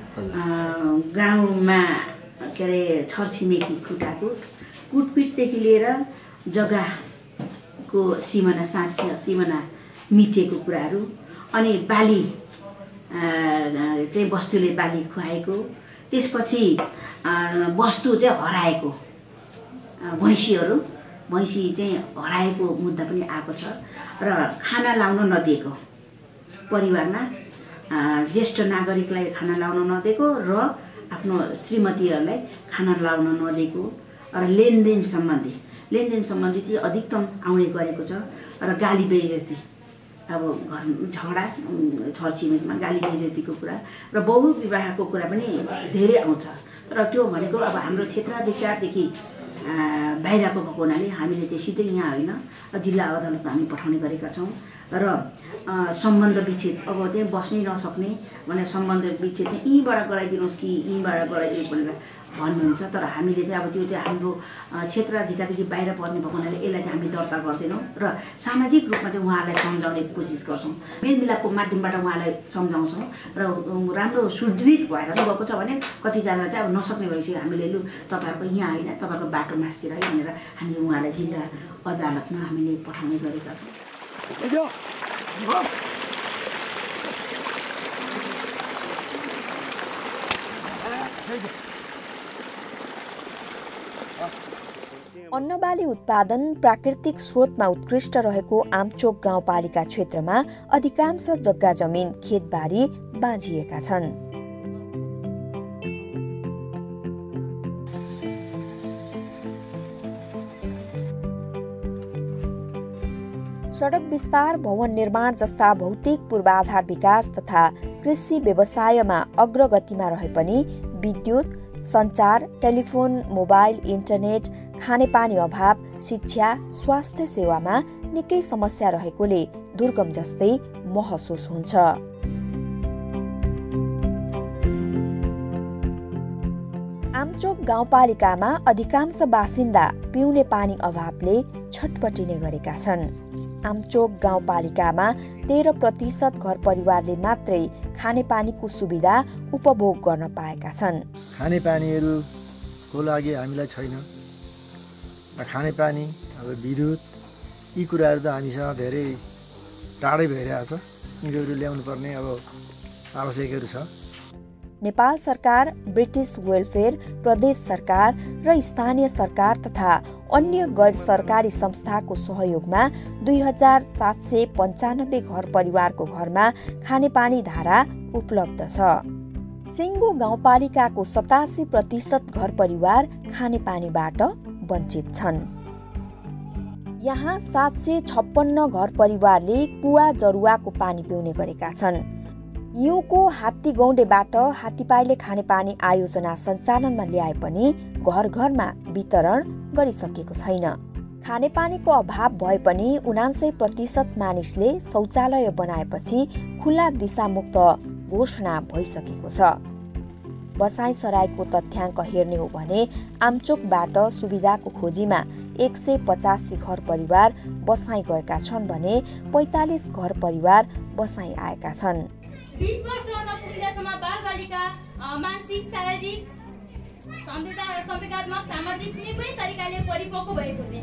O: गाउँमा के अरे छरछिमेकी कुटाको, कुटपिटदेखि लिएर जग्गाको सिमाना साँच्य सिमाना मिचेको कुराहरू, अनि बाली चाहिँ वस्तुले बाली खुवाएको, त्यसपछि वस्तु चाहिँ हराएको, भैँसीहरू भैँसी चाहिँ हराएको मुद्दा पनि आएको छ र खाना लाउन नदिएको, परिवारमा ज्येष्ठ नागरिकलाई खाना लाउन नदिएको र आफ्नो श्रीमतीहरूलाई खाना लाउन नदिएको र लेनदेन सम्बन्धी लेनदेन सम्बन्धी चाहिँ अधिकतम आउने गरेको छ र गाली बेइज्जती, अब घर झगडा छरछिमेकीमा गाली बेइज्जतीको कुरा र बहुविवाहको कुरा पनि धेरै आउँछ। तर त्यो भनेको अब हाम्रो क्षेत्राधिकारदेखि बाहिरको भएको हुनाले हामीले चाहिँ सिधै यहाँ होइन, जिल्ला अदालतमा हामी पठाउने गरेका छौँ र सम्बन्ध विच्छेद अब चाहिँ बस्नै नसक्ने भने सम्बन्ध विच्छेद चाहिँ यहीँबाट गराइदिनुहोस् कि यहीँबाट गराइदिनुहोस् भनेर भन्नुहुन्छ। तर हामीले चाहिँ अब त्यो चाहिँ हाम्रो क्षेत्राधिकारदेखि बाहिर पर्ने भएको हुनाले यसलाई चाहिँ हामी दर्ता गर्दैनौँ र सामाजिक रूपमा चाहिँ उहाँहरूलाई सम्झाउने कोसिस गर्छौँ। मेलमिलापको माध्यमबाट उहाँलाई सम्झाउँछौँ र राम्रो सुदृढ भएर गएको छ भने कतिजना चाहिँ अब नसक्ने भएपछि हामीले लु तपाईँहरूको यहाँ होइन, तपाईँको बाटो मासतिर है भनेर हामीले उहाँलाई जिल्ला अदालतमा हामीले पठाउने गरेका छौँ।
D: अन्नबाली उत्पादन प्राकृतिक स्रोतमा उत्कृष्ट रहेको आमचोक गाउँपालिका क्षेत्रमा अधिकांश जग्गा जमिन खेतबारी बाँझिएका छन्। सडक विस्तार, भवन निर्माण जस्ता भौतिक पूर्वाधार विकास तथा कृषि व्यवसायमा अग्रगतिमा रहे पनि विद्युत, सञ्चार, टेलिफोन, मोबाइल, इन्टरनेट, खानेपानी अभाव, शिक्षा, स्वास्थ्य सेवामा निकै समस्या रहेकोले दुर्गम जस्तै महसुस हुन्छ। आमचोक गाउँपालिकामा अधिकांश बासिन्दा पिउने पानी अभावले छटपटिने गरेका छन्। आमचोक गाउँपालिकामा तेह्र प्रतिशत घर परिवारले मात्रै खानेपानीको सुविधा उपभोग गर्न पाएका छन्।
E: खानेपानीहरूको लागि हामीलाई छैन खानेपानी, अब विद्युत, यी कुराहरू त हामीसँग धेरै टाढै भइरहेको छ। यिनीहरू ल्याउनु पर्ने अब आवश्यकहरू छ।
D: नेपाल सरकार, ब्रिटिश वेलफेयर, प्रदेश सरकार र स्थानीय सरकार तथा अन्य गैर सरकारी संस्थाको सहयोगमा दुई हजार सात सय पन्चानब्बे घर परिवारको घरमा खानेपानी धारा उपलब्ध छ। सिङ्गो गाउँपालिकाको सतासी प्रतिशत घर परिवार खानेपानीबाट वञ्चित छन्। यहाँ सात सय छप्पन्न घर परिवारले कुवा जरुवाको पानी पिउने गरेका छन्। युको हात्ती गौन्डेबाट हात्तीपाइले खानेपानी आयोजना सञ्चालनमा ल्याए पनि घर घरमा वितरण गरिसकेको छैन। खानेपानीको अभाव भए पनि उनान्सय प्रतिशत मानिसले शौचालय बनाएपछि खुला दिशामुक्त घोषणा भइसकेको छ। बसाई सराईको तथ्याङ्क हेर्ने हो भने आमचोकबाट सुविधाको खोजीमा एक सय पचासी घर परिवार बसाई गएका छन् भने पैँतालिस घर परिवार बसाई आएका छन्।
P: बीस वर्ष नपुग्दासम्म बालबालिका मानसिक, शारीरिक, संवेगात्मक, सामाजिक कुनै पनि तरिकाले परिपक्व भएको हुँदैन।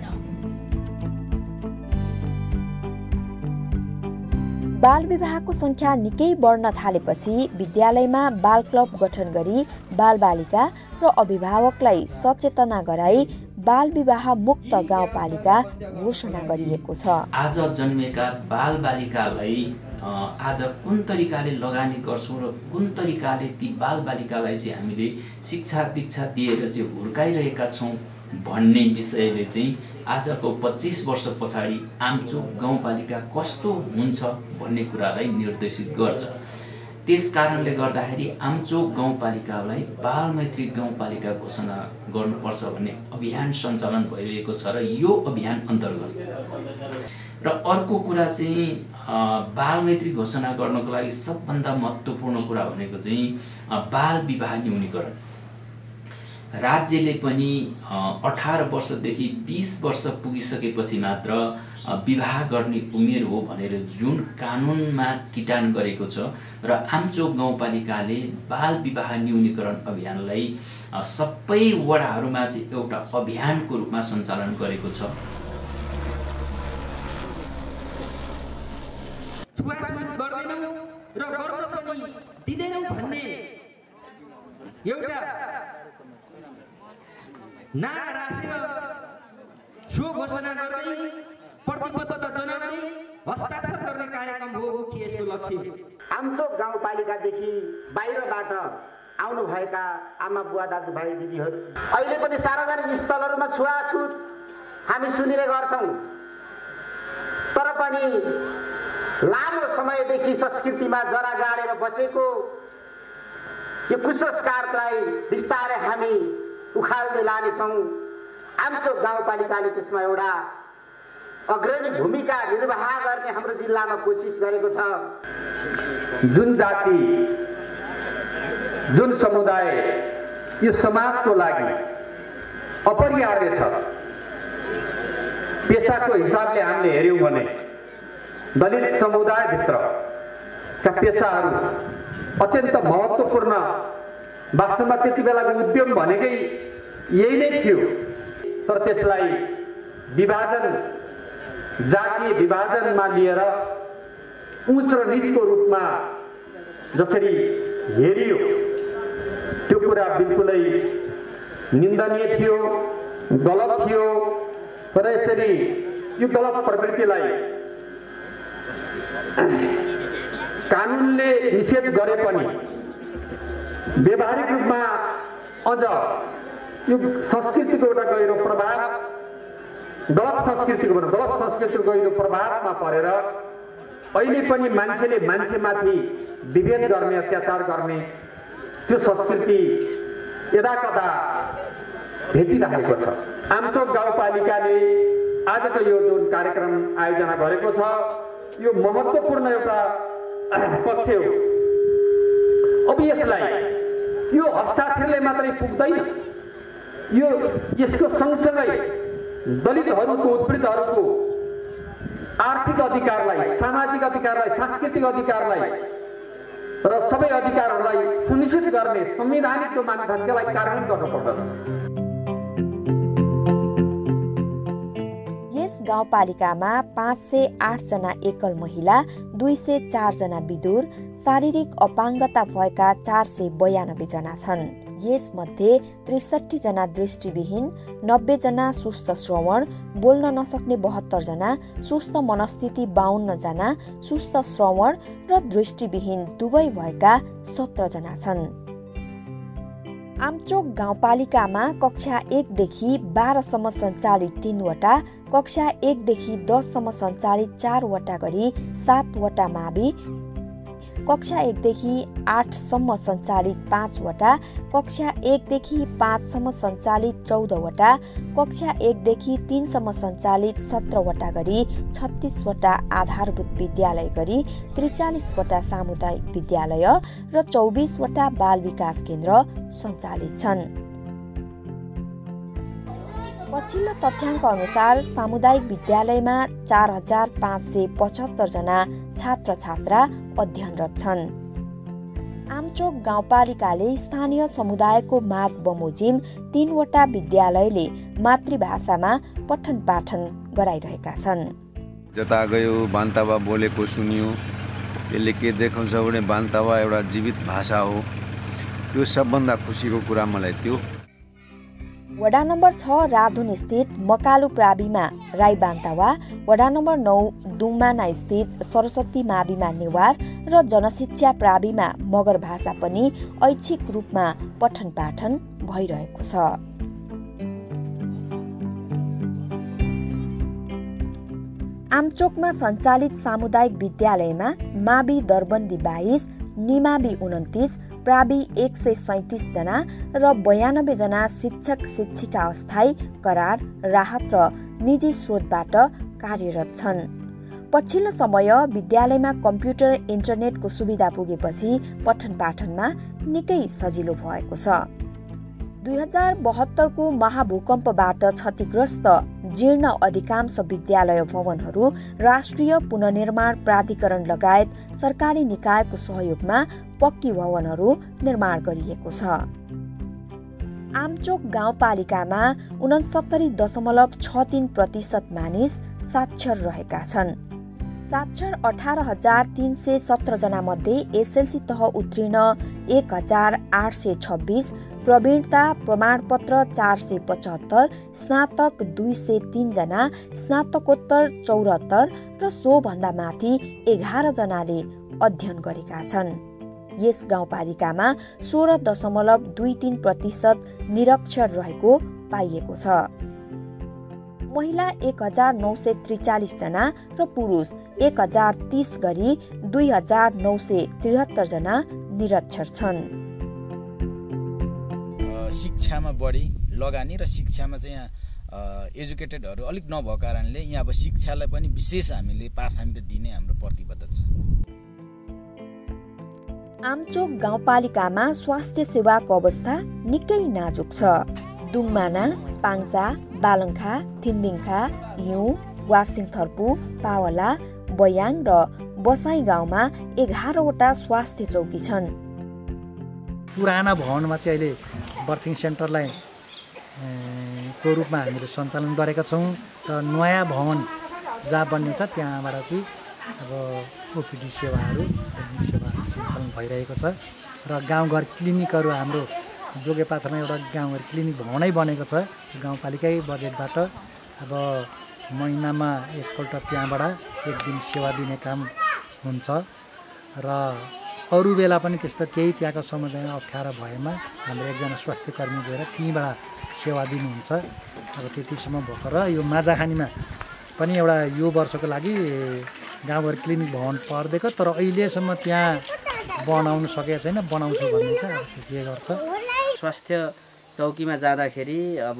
D: बाल विवाहको संख्या निकै बढ्न थालेपछि विद्यालयमा बाल क्लब गठन गरी बालबालिका र अभिभावकलाई सचेतना गराई बाल विवाह मुक्त गाउँपालिका घोषणा गरिएको छ।
A: आज जन्मेका बालबालिकालाई आज कुन तरिकाले लगानी गर्छौँ र कुन तरिकाले ती बालबालिकालाई चाहिँ हामीले शिक्षा दीक्षा दिएर चाहिँ हुर्काइरहेका छौँ भन्ने विषयले चाहिँ आजको पच्चिस वर्ष पछाडि आमचोक गाउँपालिका कस्तो हुन्छ भन्ने कुरालाई निर्देशित गर्छ। त्यस कारणले गर्दाखेरि आमचोक गाउँपालिकालाई बाल मैत्री गाउँपालिका घोषणा गर्नुपर्छ भन्ने अभियान सञ्चालन भइरहेको छ र यो अभियान अन्तर्गत र अर्को कुरा चाहिँ बाल मैत्री घोषणा गर्नको लागि सबभन्दा महत्त्वपूर्ण कुरा भनेको चाहिँ बाल विवाह न्यूनीकरण। राज्यले पनि अठार वर्षदेखि बीस वर्ष पुगिसकेपछि मात्र विवाह गर्ने उमेर हो भनेर जुन कानुनमा किटान गरेको छ र आमचोक गाउँपालिकाले बाल विवाह न्यूनीकरण अभियानलाई सबै वडाहरूमा चाहिँ एउटा अभियानको रूपमा सञ्चालन गरेको छ।
Q: र गर्न पनि दिँदैनौँ भन्ने एउटा नारा राखेर सो घोषणा गर्दै प्रतिबद्धता जनाउँदै हस्ताक्षर गर्ने कार्यक्रम हो कि यसको लक्ष्य।
R: आमचोक गाउँपालिकादेखि बाहिरबाट आउनुभएका आमा बुवा दाजुभाइ दिदीहरू अहिले पनि सार्वजनिक स्थलहरूमा छुवाछुत हामी सुनिने गर्छौँ, तर पनि लामो समयदेखि संस्कृतिमा जरा गाडेर बसेको यो कुसंस्कारलाई बिस्तारै हामी उखाल्दै लानेछौँ। आमचोक गाउँपालिकाले त्यसमा एउटा अग्रणी भूमिका निर्वाह गर्ने हाम्रो जिल्लामा कोसिस गरेको छ।
Q: जुन जाति जुन समुदाय यो समाजको लागि अपरिहार्य छ, पेसाको हिसाबले हामीले हेर्यौँ भने दलित समुदायभित्रका पेसाहरू अत्यन्त महत्त्वपूर्ण, वास्तवमा त्यति बेलाको उद्यम भनेकै यही नै थियो, तर त्यसलाई विभाजन जातीय विभाजनमा लिएर उच्च र नीचको रूपमा जसरी हेरियो त्यो कुरा बिल्कुलै निन्दनीय थियो, गलत थियो। तर यसरी यो गलत प्रवृत्तिलाई कानुनले निषेध गरे पनि व्यावहारिक रूपमा अझ यो संस्कृतिको एउटा गहिरो प्रभाव, गलत संस्कृतिको भनौँ गलत संस्कृतिको गहिरो प्रभावमा परेर अहिले पनि मान्छेले मान्छेमाथि विभेद गर्ने, अत्याचार गर्ने त्यो संस्कृति यदाकदा भेटिरहेको छ। आमचोक गाउँपालिकाले आजको यो जुन कार्यक्रम आयोजना गरेको छ यो महत्त्वपूर्ण एउटा पक्ष हो। अब यसलाई यो हस्ताक्षरले मात्रै पुग्दैन, यो यसको सँगसँगै दलितहरूको, उत्पीडितहरूको आर्थिक अधिकारलाई, सामाजिक अधिकारलाई, सांस्कृतिक अधिकारलाई र सबै अधिकारहरूलाई सुनिश्चित गर्ने संवैधानिक जो मानदण्डलाई कार्यान्वयन गर्नुपर्दछ।
D: यस गाउँपालिकामा पाँच सय आठ जना एकल महिला, दुई सय चार जना विदुर, शारीरिक अपाङ्गता भएका चार सय बयानब्बे जना छन्। यसमध्ये त्रिसठी जना दृष्टिविहीन, नब्बे जना सुस्त श्रवण, बोल्न नसक्ने बहत्तर जना, सुस्त मनस्थिति बाहन्न जना, सुस्त श्रवण र दृष्टिविहीन दुवै भएका सत्र जना छन्। आमचोक गाउँपालिकामा कक्षा एकदेखि बाह्रसम्म सञ्चालित तीनवटा, कक्षा एकदेखि दससम्म सञ्चालित चारवटा गरी सातवटा मावि, कक्षा एकदेखि आठसम्म सञ्चालित पाँचवटा, कक्षा एकदेखि पाँचसम्म सञ्चालित चौधवटा, कक्षा एकदेखि तीनसम्म सञ्चालित सत्रवटा गरी छत्तिसवटा आधारभूत विद्यालय गरी त्रिचालिसवटा सामुदायिक विद्यालय र चौबिसवटा बाल विकास केन्द्र सञ्चालित छन्। पछिल्लो तथ्याङ्क अनुसार सामुदायिक विद्यालयमा चार हजार पाँच सय पचहत्तर जना छात्र छात्रा अध्ययनरत छन्। आमचोक गाउँपालिकाले स्थानीय समुदायको माग बमोजिम तीनवटा विद्यालयले मातृभाषामा पठन पाठन गराइरहेका छन्।
S: जता गयो बान्तावा बोलेको सुनियो, यसले के देखाउँछ भने बान्तावा एउटा जीवित भाषा हो। त्यो सबभन्दा खुसीको कुरा मलाई त्यो।
D: वडा नम्बर छ राधुन स्थित मकालु प्राविमा राई बान्तावा, वडा नम्बर नौ दुङमाना स्थित सरस्वती माविमा नेवार र जनशिक्षा प्राविमा मगर भाषा पनि ऐच्छिक रूपमा पठन पाठन भइरहेको छ। आमचोकमा सञ्चालित सामुदायिक विद्यालयमा मावि दरबन्दी बाइस, निमावि उन्तिस, प्रावि एक सय सैतिस जना र बयानब्बे जना शिक्षक शिक्षिका अस्थायी, करार, राहत र निजी स्रोतबाट कार्यरत छन्। पछिल्लो समय विद्यालयमा कम्प्युटर इन्टरनेटको सुविधा पुगेपछि पठन पाठनमा निकै सजिलो भएको छ। दुई हजार बहत्तरको महाभूकम्पबाट क्षतिग्रस्त जीर्ण अधिकांश विद्यालय भवनहरू राष्ट्रिय पुनर्निर्माण प्राधिकरण लगायत सरकारी निकायको सहयोगमा पक्की भवनहरू निर्माण गरिएको छ। आमचोक गाउँपालिकामा उनसत्तरी दशमलव छ तीन प्रतिशत मानिस साक्षर रहेका छन्। साक्षर अठार हजार तीन सय सत्र जना मध्ये एसएलसी तह उत्तीर्ण एक हजार आठ सय छब्बिस, प्रवीणता प्रमाणपत्र चार सय पचहत्तर, स्नातक दुई सय तीन जना, स्नातकोत्तर चौहत्तर र सोभन्दा माथि एघार जनाले अध्ययन गरेका छन्। यस गाउँपालिकामा सोह्र दशमलव दुई तीन प्रतिशत निरक्षर रहेको पाइएको छ। महिला एक हजार नौ सय त्रिचालिस जना र पुरुष एक हजार तीस गरी दुई हजार नौ सय त्रिहत्तर जना निरक्षर छन्।
T: शिक्षामा बढी लगानी र शिक्षामा चाहिँ यहाँ एजुकेटेडहरू अलिक नभएको कारणले यहाँ अब शिक्षालाई पनि विशेष हामीले प्राथमिकता दिने हाम्रो प्रतिबद्धता छ।
D: आमचोक गाउँपालिकामा स्वास्थ्य सेवाको अवस्था निकै नाजुक छ। दुङमाना, पाङचा, बालङ्खा, थिन्दिङखा, हिउँ, वासिङथर्पु, पावला, बयाङ र बसाई गाउँमा एघारवटा स्वास्थ्य चौकी छन्।
B: पुराना भवनमा चाहिँ अहिले बर्थिङ सेन्टरलाई को रूपमा हामीले सञ्चालन गरेका छौँ र नयाँ भवन जहाँ बन्ने छ त्यहाँबाट चाहिँ अब ओपिडी सेवाहरू सेवाहरू सञ्चालन भइरहेको छ र गाउँघर क्लिनिकहरू हाम्रो जोगेपाथरमा एउटा गाउँघर क्लिनिक भवनै बनेको छ। गाउँपालिकै बजेटबाट अब महिनामा एकपल्ट त्यहाँबाट एक दिन सेवा दिने काम हुन्छ र अरू बेला पनि त्यस्तो केही त्यहाँको समुदायमा अप्ठ्यारो भएमा हाम्रो एकजना स्वास्थ्य कर्मी गएर त्यहीँबाट सेवा दिनुहुन्छ। अब त्यतिसम्म भएको र यो माझाखानीमा पनि एउटा यो वर्षको लागि गाउँघर क्लिनिक भवन पर्दिएको, तर अहिलेसम्म त्यहाँ बनाउन सकेको छैन। बनाउँछु भन्ने चाहिँ अब त्यो के गर्छ।
U: स्वास्थ्य चौकीमा जाँदाखेरि अब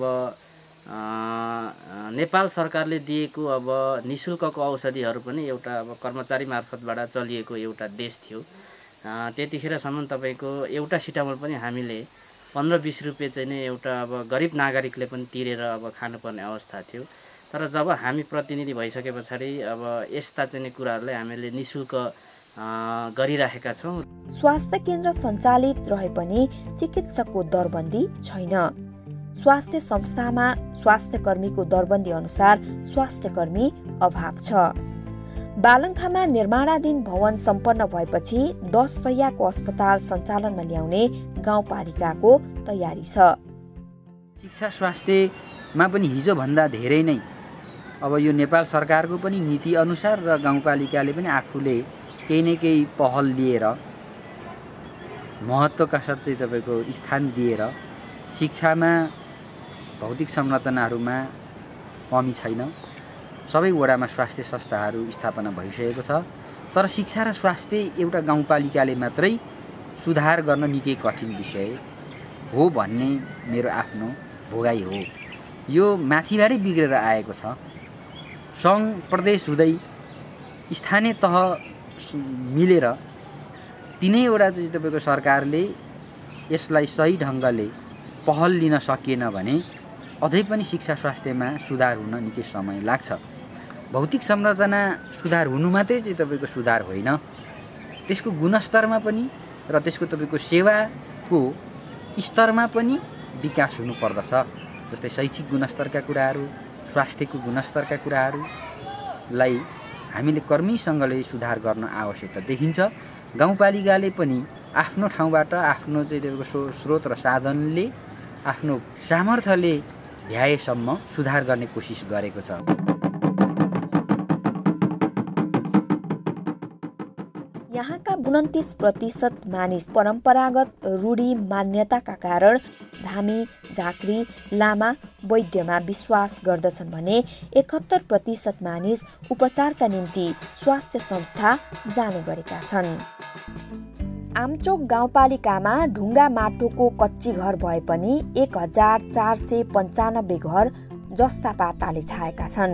U: नेपाल सरकारले दिएको अब निशुल्कको औषधिहरू पनि एउटा अब कर्मचारी मार्फतबाट चलिएको एउटा देश थियो। त्यतिखेरसम्म तपाईँको एउटा सिटामोल पनि हामीले पन्ध्र बिस रुपियाँ चाहिँ नै एउटा अब गरिब नागरिकले पनि तिरेर अब खानुपर्ने अवस्था थियो। तर जब हामी प्रतिनिधि भइसके पछाडि अब यस्ता चाहिँ कुराहरूलाई हामीले निशुल्क गरिराखेका छौँ।
D: स्वास्थ्य केन्द्र सञ्चालित रहे पनि चिकित्सकको दरबन्दी छैन। स्वास्थ्य संस्थामा स्वास्थ्य कर्मीको दरबन्दी अनुसार स्वास्थ्य कर्मी अभाव छ। बालङ्खामा निर्माणाधीन भवन सम्पन्न भएपछि दस सयको अस्पताल सञ्चालनमा ल्याउने गाउँपालिकाको तयारी छ।
C: शिक्षा स्वास्थ्यमा पनि हिजोभन्दा धेरै नै अब यो नेपाल सरकारको पनि नीति अनुसार र गाउँपालिकाले पनि आफूले केही न केही पहल लिएर महत्त्वका साथ चाहिँ तपाईँको स्थान दिएर शिक्षामा भौतिक संरचनाहरूमा कमी छैन। सबै वडामा स्वास्थ्य संस्थाहरू स्थापना भइसकेको छ। तर शिक्षा र स्वास्थ्य एउटा गाउँपालिकाले मात्रै सुधार गर्न निकै कठिन विषय हो भन्ने मेरो आफ्नो भोगाइ हो। यो माथिबाटै बिग्रेर आएको छ। सङ्घ प्रदेश हुँदै स्थानीय तह मिलेर तिनैवटा चाहिँ तपाईँको सरकारले यसलाई सही ढङ्गले पहल लिन सकिएन भने अझै पनि शिक्षा स्वास्थ्यमा सुधार हुन निकै समय लाग्छ। भौतिक संरचना सुधार हुनु मात्रै चाहिँ तपाईँको सुधार होइन, त्यसको गुणस्तरमा पनि र त्यसको तपाईँको सेवाको स्तरमा पनि विकास हुनुपर्दछ। जस्तै शैक्षिक गुणस्तरका कुराहरू, स्वास्थ्यको गुणस्तरका कुराहरूलाई हामीले कर्मीसँगले सुधार गर्न आवश्यकता देखिन्छ। गाउँपालिकाले पनि आफ्नो ठाउँबाट आफ्नो चाहिँ त्यसको स्रोत र साधनले आफ्नो सामर्थ्यले भ्याएसम्म सुधार गर्ने कोसिस गरेको छ।
D: यहाँका उन्तिस प्रतिशत मानिस परम्परागत रूढी मान्यताका कारण धामी, झाँक्री, लामा, वैद्यमा विश्वास गर्दछन् भने एकहत्तर प्रतिशत मानिस उपचारका निम्ति स्वास्थ्य संस्था जाने गरेका छन्। आमचोक गाउँपालिकामा ढुङ्गा माटोको कच्ची घर भए पनि एक हजार चार सय पन्चानब्बे घर जस्ता पाताले छाएका छन्।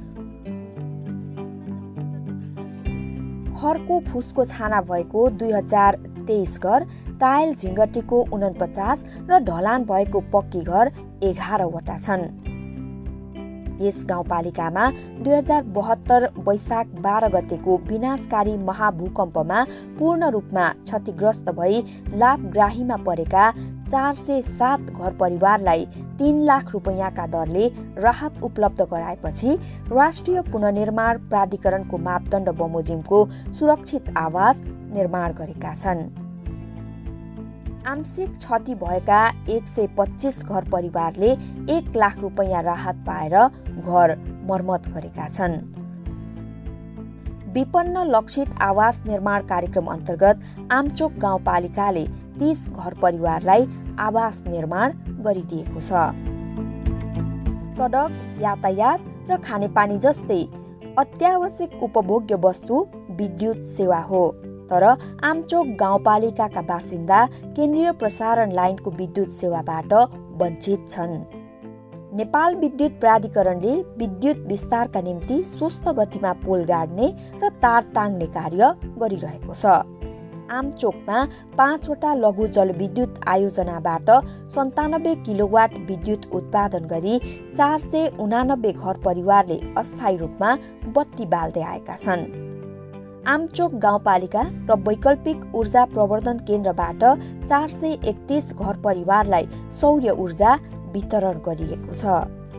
D: खरको फुसको छाना भएको दुई हजार तेइस घर, टायल झिङ्गटीको उनपचास र ढलान भएको पक्की घर एघारवटा छन्। यस गाउँपालिकामा दुई हजार बहत्तर वैशाख बाह्र गतेको विनाशकारी महाभूकम्पमा पूर्ण रूपमा क्षतिग्रस्त भई लाभग्राहीमा परेका चार सय सात घर परिवारलाई तीन लाख रुपैयाँका दरले राहत उपलब्ध गराएपछि राष्ट्रिय पुनर्निर्माण प्राधिकरणको मापदण्ड बमोजिमको सुरक्षित आवास निर्माण गरेका छन्। आंशिक क्षति भएका एक सय पच्चीस घर परिवारले एक लाख रुपैयाँ राहत पाएर घर मर्मत गरेका छन्। विपन्न लक्षित आवास निर्माण कार्यक्रम अन्तर्गत आमचोक गाउँपालिकाले तीस घर परिवारलाई आवास निर्माण गरिदिएको छ। सडक, यातायात र खानेपानी जस्तै अत्यावश्यक उपभोग्य वस्तु विद्युत सेवा हो। तर आमचोक गाउँपालिकाका बासिन्दा केन्द्रीय प्रसारण लाइनको विद्युत सेवाबाट वञ्चित छन्। नेपाल विद्युत प्राधिकरणले विद्युत विस्तारका निम्ति सुस्त गतिमा पोल गाड्ने र तार टाङ्ने कार्य गरिरहेको छ। आमचोकमा पाँचवटा लघु जलविद्युत आयोजनाबाट सन्तानब्बे किलोवाट विद्युत उत्पादन गरी चार सय उनानब्बे घर परिवारले अस्थायी रूपमा बत्ती बाल्दै आएका छन्। आमचोक गाउँपालिका र वैकल्पिक ऊर्जा प्रवर्धन केन्द्रबाट चार सय एकतीस घर परिवारलाई सौर्य ऊर्जा वितरण गरिएको छ।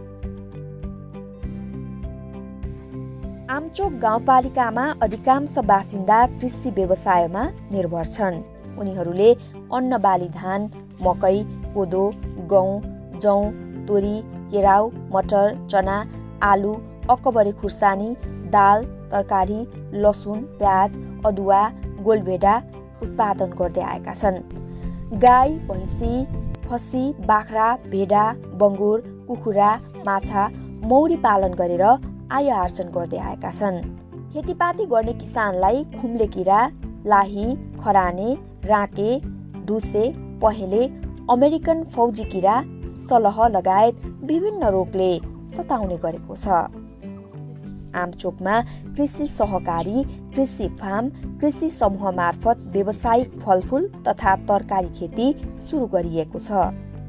D: आमचोक गाउँपालिकामा अधिकांश बासिन्दा कृषि व्यवसायमा निर्भर छन्। उनीहरूले अन्न बाली धान, मकै, कोदो, गहुँ, जौ, तोरी, केराउ, मटर, चना, आलु, अकबरे खुर्सानी, दाल, तरकारी, लसुन, प्याज, अदुवा, गोलभेडा उत्पादन गर्दै आएका छन्। गाई, भैँसी, खसी, बाख्रा, भेडा, बङ्गुर, कुखुरा, माछा, मौरी पालन गरेर आय आर्जन गर्दै आएका छन्। खेतीपाती गर्ने किसानलाई खुम्ले किरा, लाही, खराने, राँके, धुसे, पहेँले, अमेरिकन फौजी किरा, सलह लगायत विभिन्न रोगले सताउने गरेको छ। आमचोकमा कृषि सहकारी, कृषि फार्म, कृषि समूह मार्फत व्यावसायिक फलफूल तथा तरकारी खेती सुरु गरिएको छ।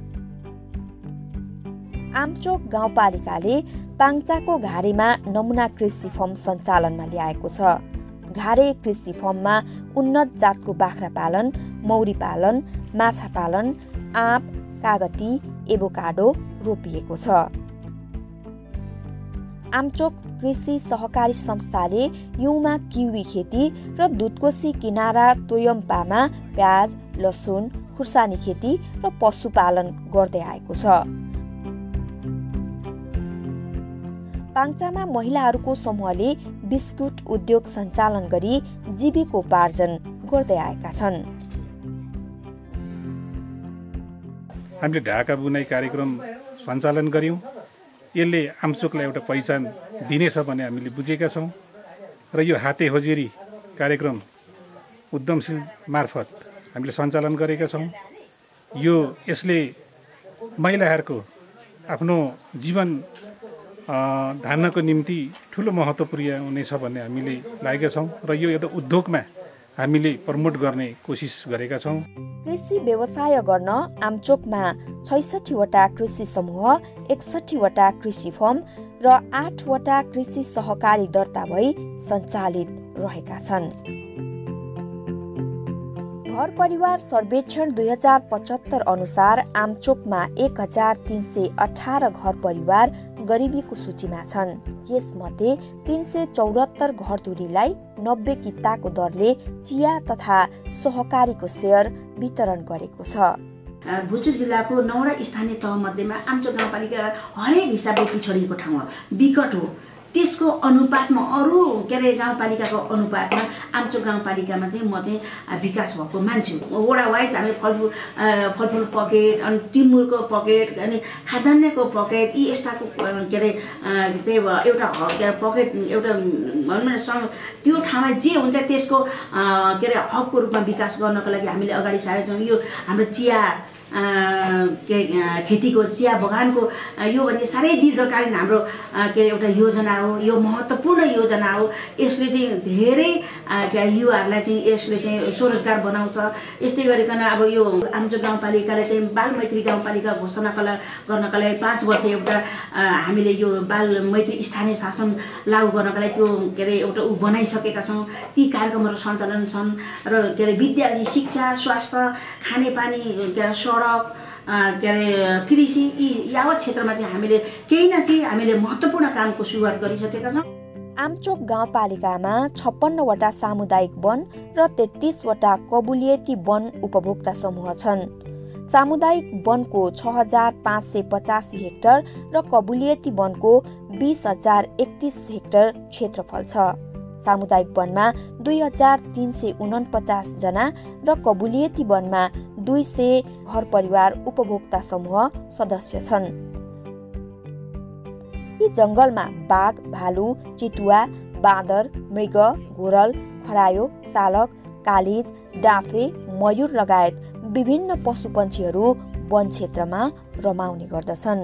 D: आमचोक गाउँपालिकाले पाङ्चाको घारेमा नमुना कृषि फर्म सञ्चालनमा ल्याएको छ। घारे कृषि फर्ममा उन्नत जातको बाख्रा पालन, मौरी पालन, माछा पालन, आँप, कागती, एभोकाडो रोपिएको छ। आमचोक कृषि सहकारी संस्थाले युमा किवी खेती र दुधकोशी किनारा तोयम्पामा प्याज, लसुन, खुर्सानी खेती र पशुपालन गर्दै आएको छ। पाङ्चामा महिलाहरूको समूहले बिस्कुट उद्योग सञ्चालन गरी जीविकोपार्जन गर्दै आएका छन्।
F: हामीले ढाका बुनाइ कार्यक्रम सञ्चालन गर्यौँ। यसले आमचोकलाई एउटा पहिचान दिनेछ भन्ने हामीले बुझेका छौँ र यो हाते होजेरी कार्यक्रम उद्यमशील मार्फत हामीले सञ्चालन गरेका छौँ। यो यसले महिलाहरूको आफ्नो जीवन धान्नको निम्ति ठुलो महत्त्व पुर्याउनेछ भन्ने हामीले लागेका छौँ र यो एउटा उद्योगमा हामीले प्रमोट गर्ने कोसिस गरेका छौँ।
D: कृषि व्यवसाय गर्न आमचोकमा छैसठीवटा कृषि समूह, एकसठीवटा कृषि फर्म र आठवटा कृषि सहकारी दर्ता भई सञ्चालित रहेका छन्। घर परिवार सर्वेक्षण दुई हजार पचहत्तर अनुसार आमचोकमा एक हजार तीन सय अठार घर परिवार गरिबीको सूचीमा छन्। यसमध्ये तीन सय चौरात्तर घरधुरीलाई नब्बे किताको दरले चिया तथा सहकारीको सेयर वितरण गरेको छ।
O: भुजु जिल्लाको नौवटा स्थानीय तह मध्येमा आमचोक गाउँपालिका हरेक हिसाबले पिछडिएको ठाउँ हो, विकट हो। त्यसको अनुपातमा अरू के अरे गाउँपालिकाको अनुपातमा आम्चोक गाउँपालिकामा चाहिँ म चाहिँ विकास भएको मान्छु। वडा वाइज हामी फलफुल फलफुल पकेट अनि टिमुरको पकेट अनि खाद्यान्नको पकेट यी यस्ताको के अरे चाहिँ एउटा के अरे पकेट एउटा भनौँ न सम त्यो ठाउँमा जे हुन्छ त्यसको के अरे हकको रूपमा विकास गर्नको लागि हामीले अगाडि सारेका छौँ। यो हाम्रो चिया के खेतीको चिया बगानको यो भने साह्रै दीर्घकालीन हाम्रो के अरे एउटा योजना हो, यो महत्त्वपूर्ण योजना हो। यसले चाहिँ धेरै युवाहरूलाई चाहिँ यसले चाहिँ स्वरोजगार बनाउँछ। यस्तै गरिकन अब यो आम्चोक गाउँपालिकाले चाहिँ बाल मैत्री गाउँपालिका घोषणाको लागि गर्नका लागि पाँच वर्ष एउटा हामीले यो बाल मैत्री स्थानीय शासन लागू गर्नका लागि त्यो के अरे एउटा ऊ बनाइसकेका छौँ। ती कार्यक्रमहरू सञ्चालन छन् र के अरे विद्यार्थी शिक्षा, स्वास्थ्य, खानेपानी, के अरे सडक, के अरे कृषि यी यावत क्षेत्रमा चाहिँ हामीले केही न केही हामीले महत्त्वपूर्ण कामको सुरुवात गरिसकेका छौँ।
D: आम्चोक गाउँपालिकामा छप्पन्नवटा सामुदायिक वन र तेत्तीसवटा कबुलियती वन उपभोक्ता समूह छन्। सामुदायिक वनको छ हजार पाँच सय पचासी हेक्टर र कबुलियती वनको बीस हजार एकतिस हेक्टर क्षेत्रफल छ। सामुदायिक वनमा दुई हजार तीन सय उनपचास जना र कबुलियती वनमा दुई सय घर परिवार उपभोक्ता समूह सदस्य छन्। यी जंगलमा बाघ, भालु, चितुवा, बाँदर, मृग, घोरल, खरायो, सालक, कालिज, डाँफे, मयूर लगायत विभिन्न पशुपन्छीहरू वन क्षेत्रमा रमाउने गर्दछन्।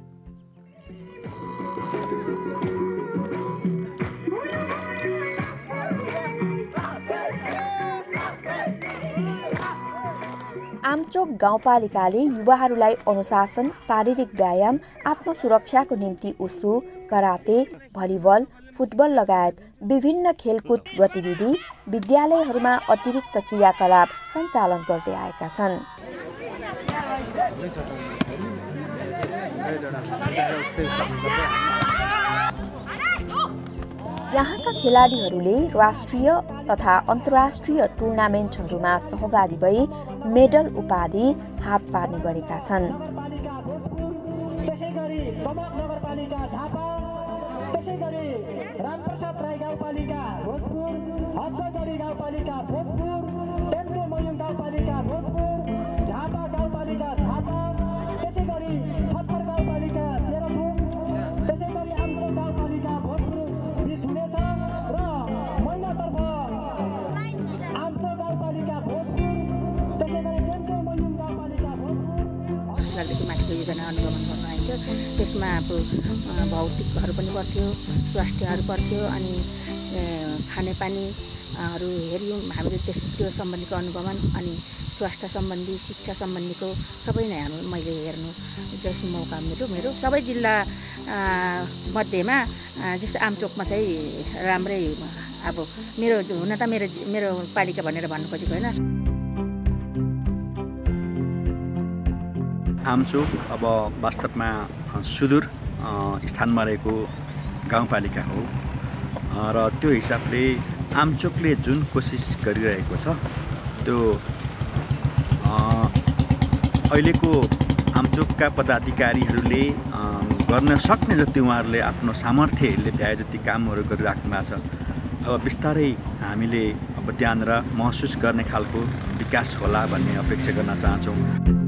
D: आम्चोक गाउँपालिकाले युवाहरूलाई अनुशासन, शारीरिक व्यायाम, आत्मसुरक्षाको निम्ति उसु, कराते, भलिबल, फुटबल लगायत विभिन्न खेलकुद गतिविधि विद्यालयहरूमा अतिरिक्त क्रियाकलाप सञ्चालन गर्दै आएका छन्। यहाँका खेलाडीहरूले राष्ट्रिय तथा अन्तर्राष्ट्रिय टुर्नामेन्टहरूमा सहभागी भई मेडल उपाधि हात पार्ने गरेका छन्।
G: त्यसमा अब भौतिकहरू पनि पर्थ्यो, स्वास्थ्यहरू पर्थ्यो, अनि खानेपानीहरू हेऱ्यौँ हामीले त्यस त्यो सम्बन्धीको अनुगमन अनि स्वास्थ्य सम्बन्धी, शिक्षा सम्बन्धीको सबै नै हामी मैले हेर्नु जस मौका मेरो मेरो सबै जिल्ला मध्येमा जस्तो आम्चोकमा चाहिँ राम्रै अब मेरो हुन त मेरो मेरो पालिका भनेर भन्नु खोजेको होइन।
V: आम्चोक अब वास्तवमा सुदूर स्थानमा रहेको गाउँपालिका हो र त्यो हिसाबले आम्चोकले जुन कोसिस गरिरहेको छ त्यो अहिलेको आम्चोकका पदाधिकारीहरूले गर्न सक्ने जति उहाँहरूले आफ्नो सामर्थ्यले भ्याए जति कामहरू गरिराख्नु भएको छ। अब बिस्तारै हामीले अब त्यहाँनिर महसुस गर्ने खालको विकास होला भन्ने अपेक्षा गर्न चाहन्छौँ।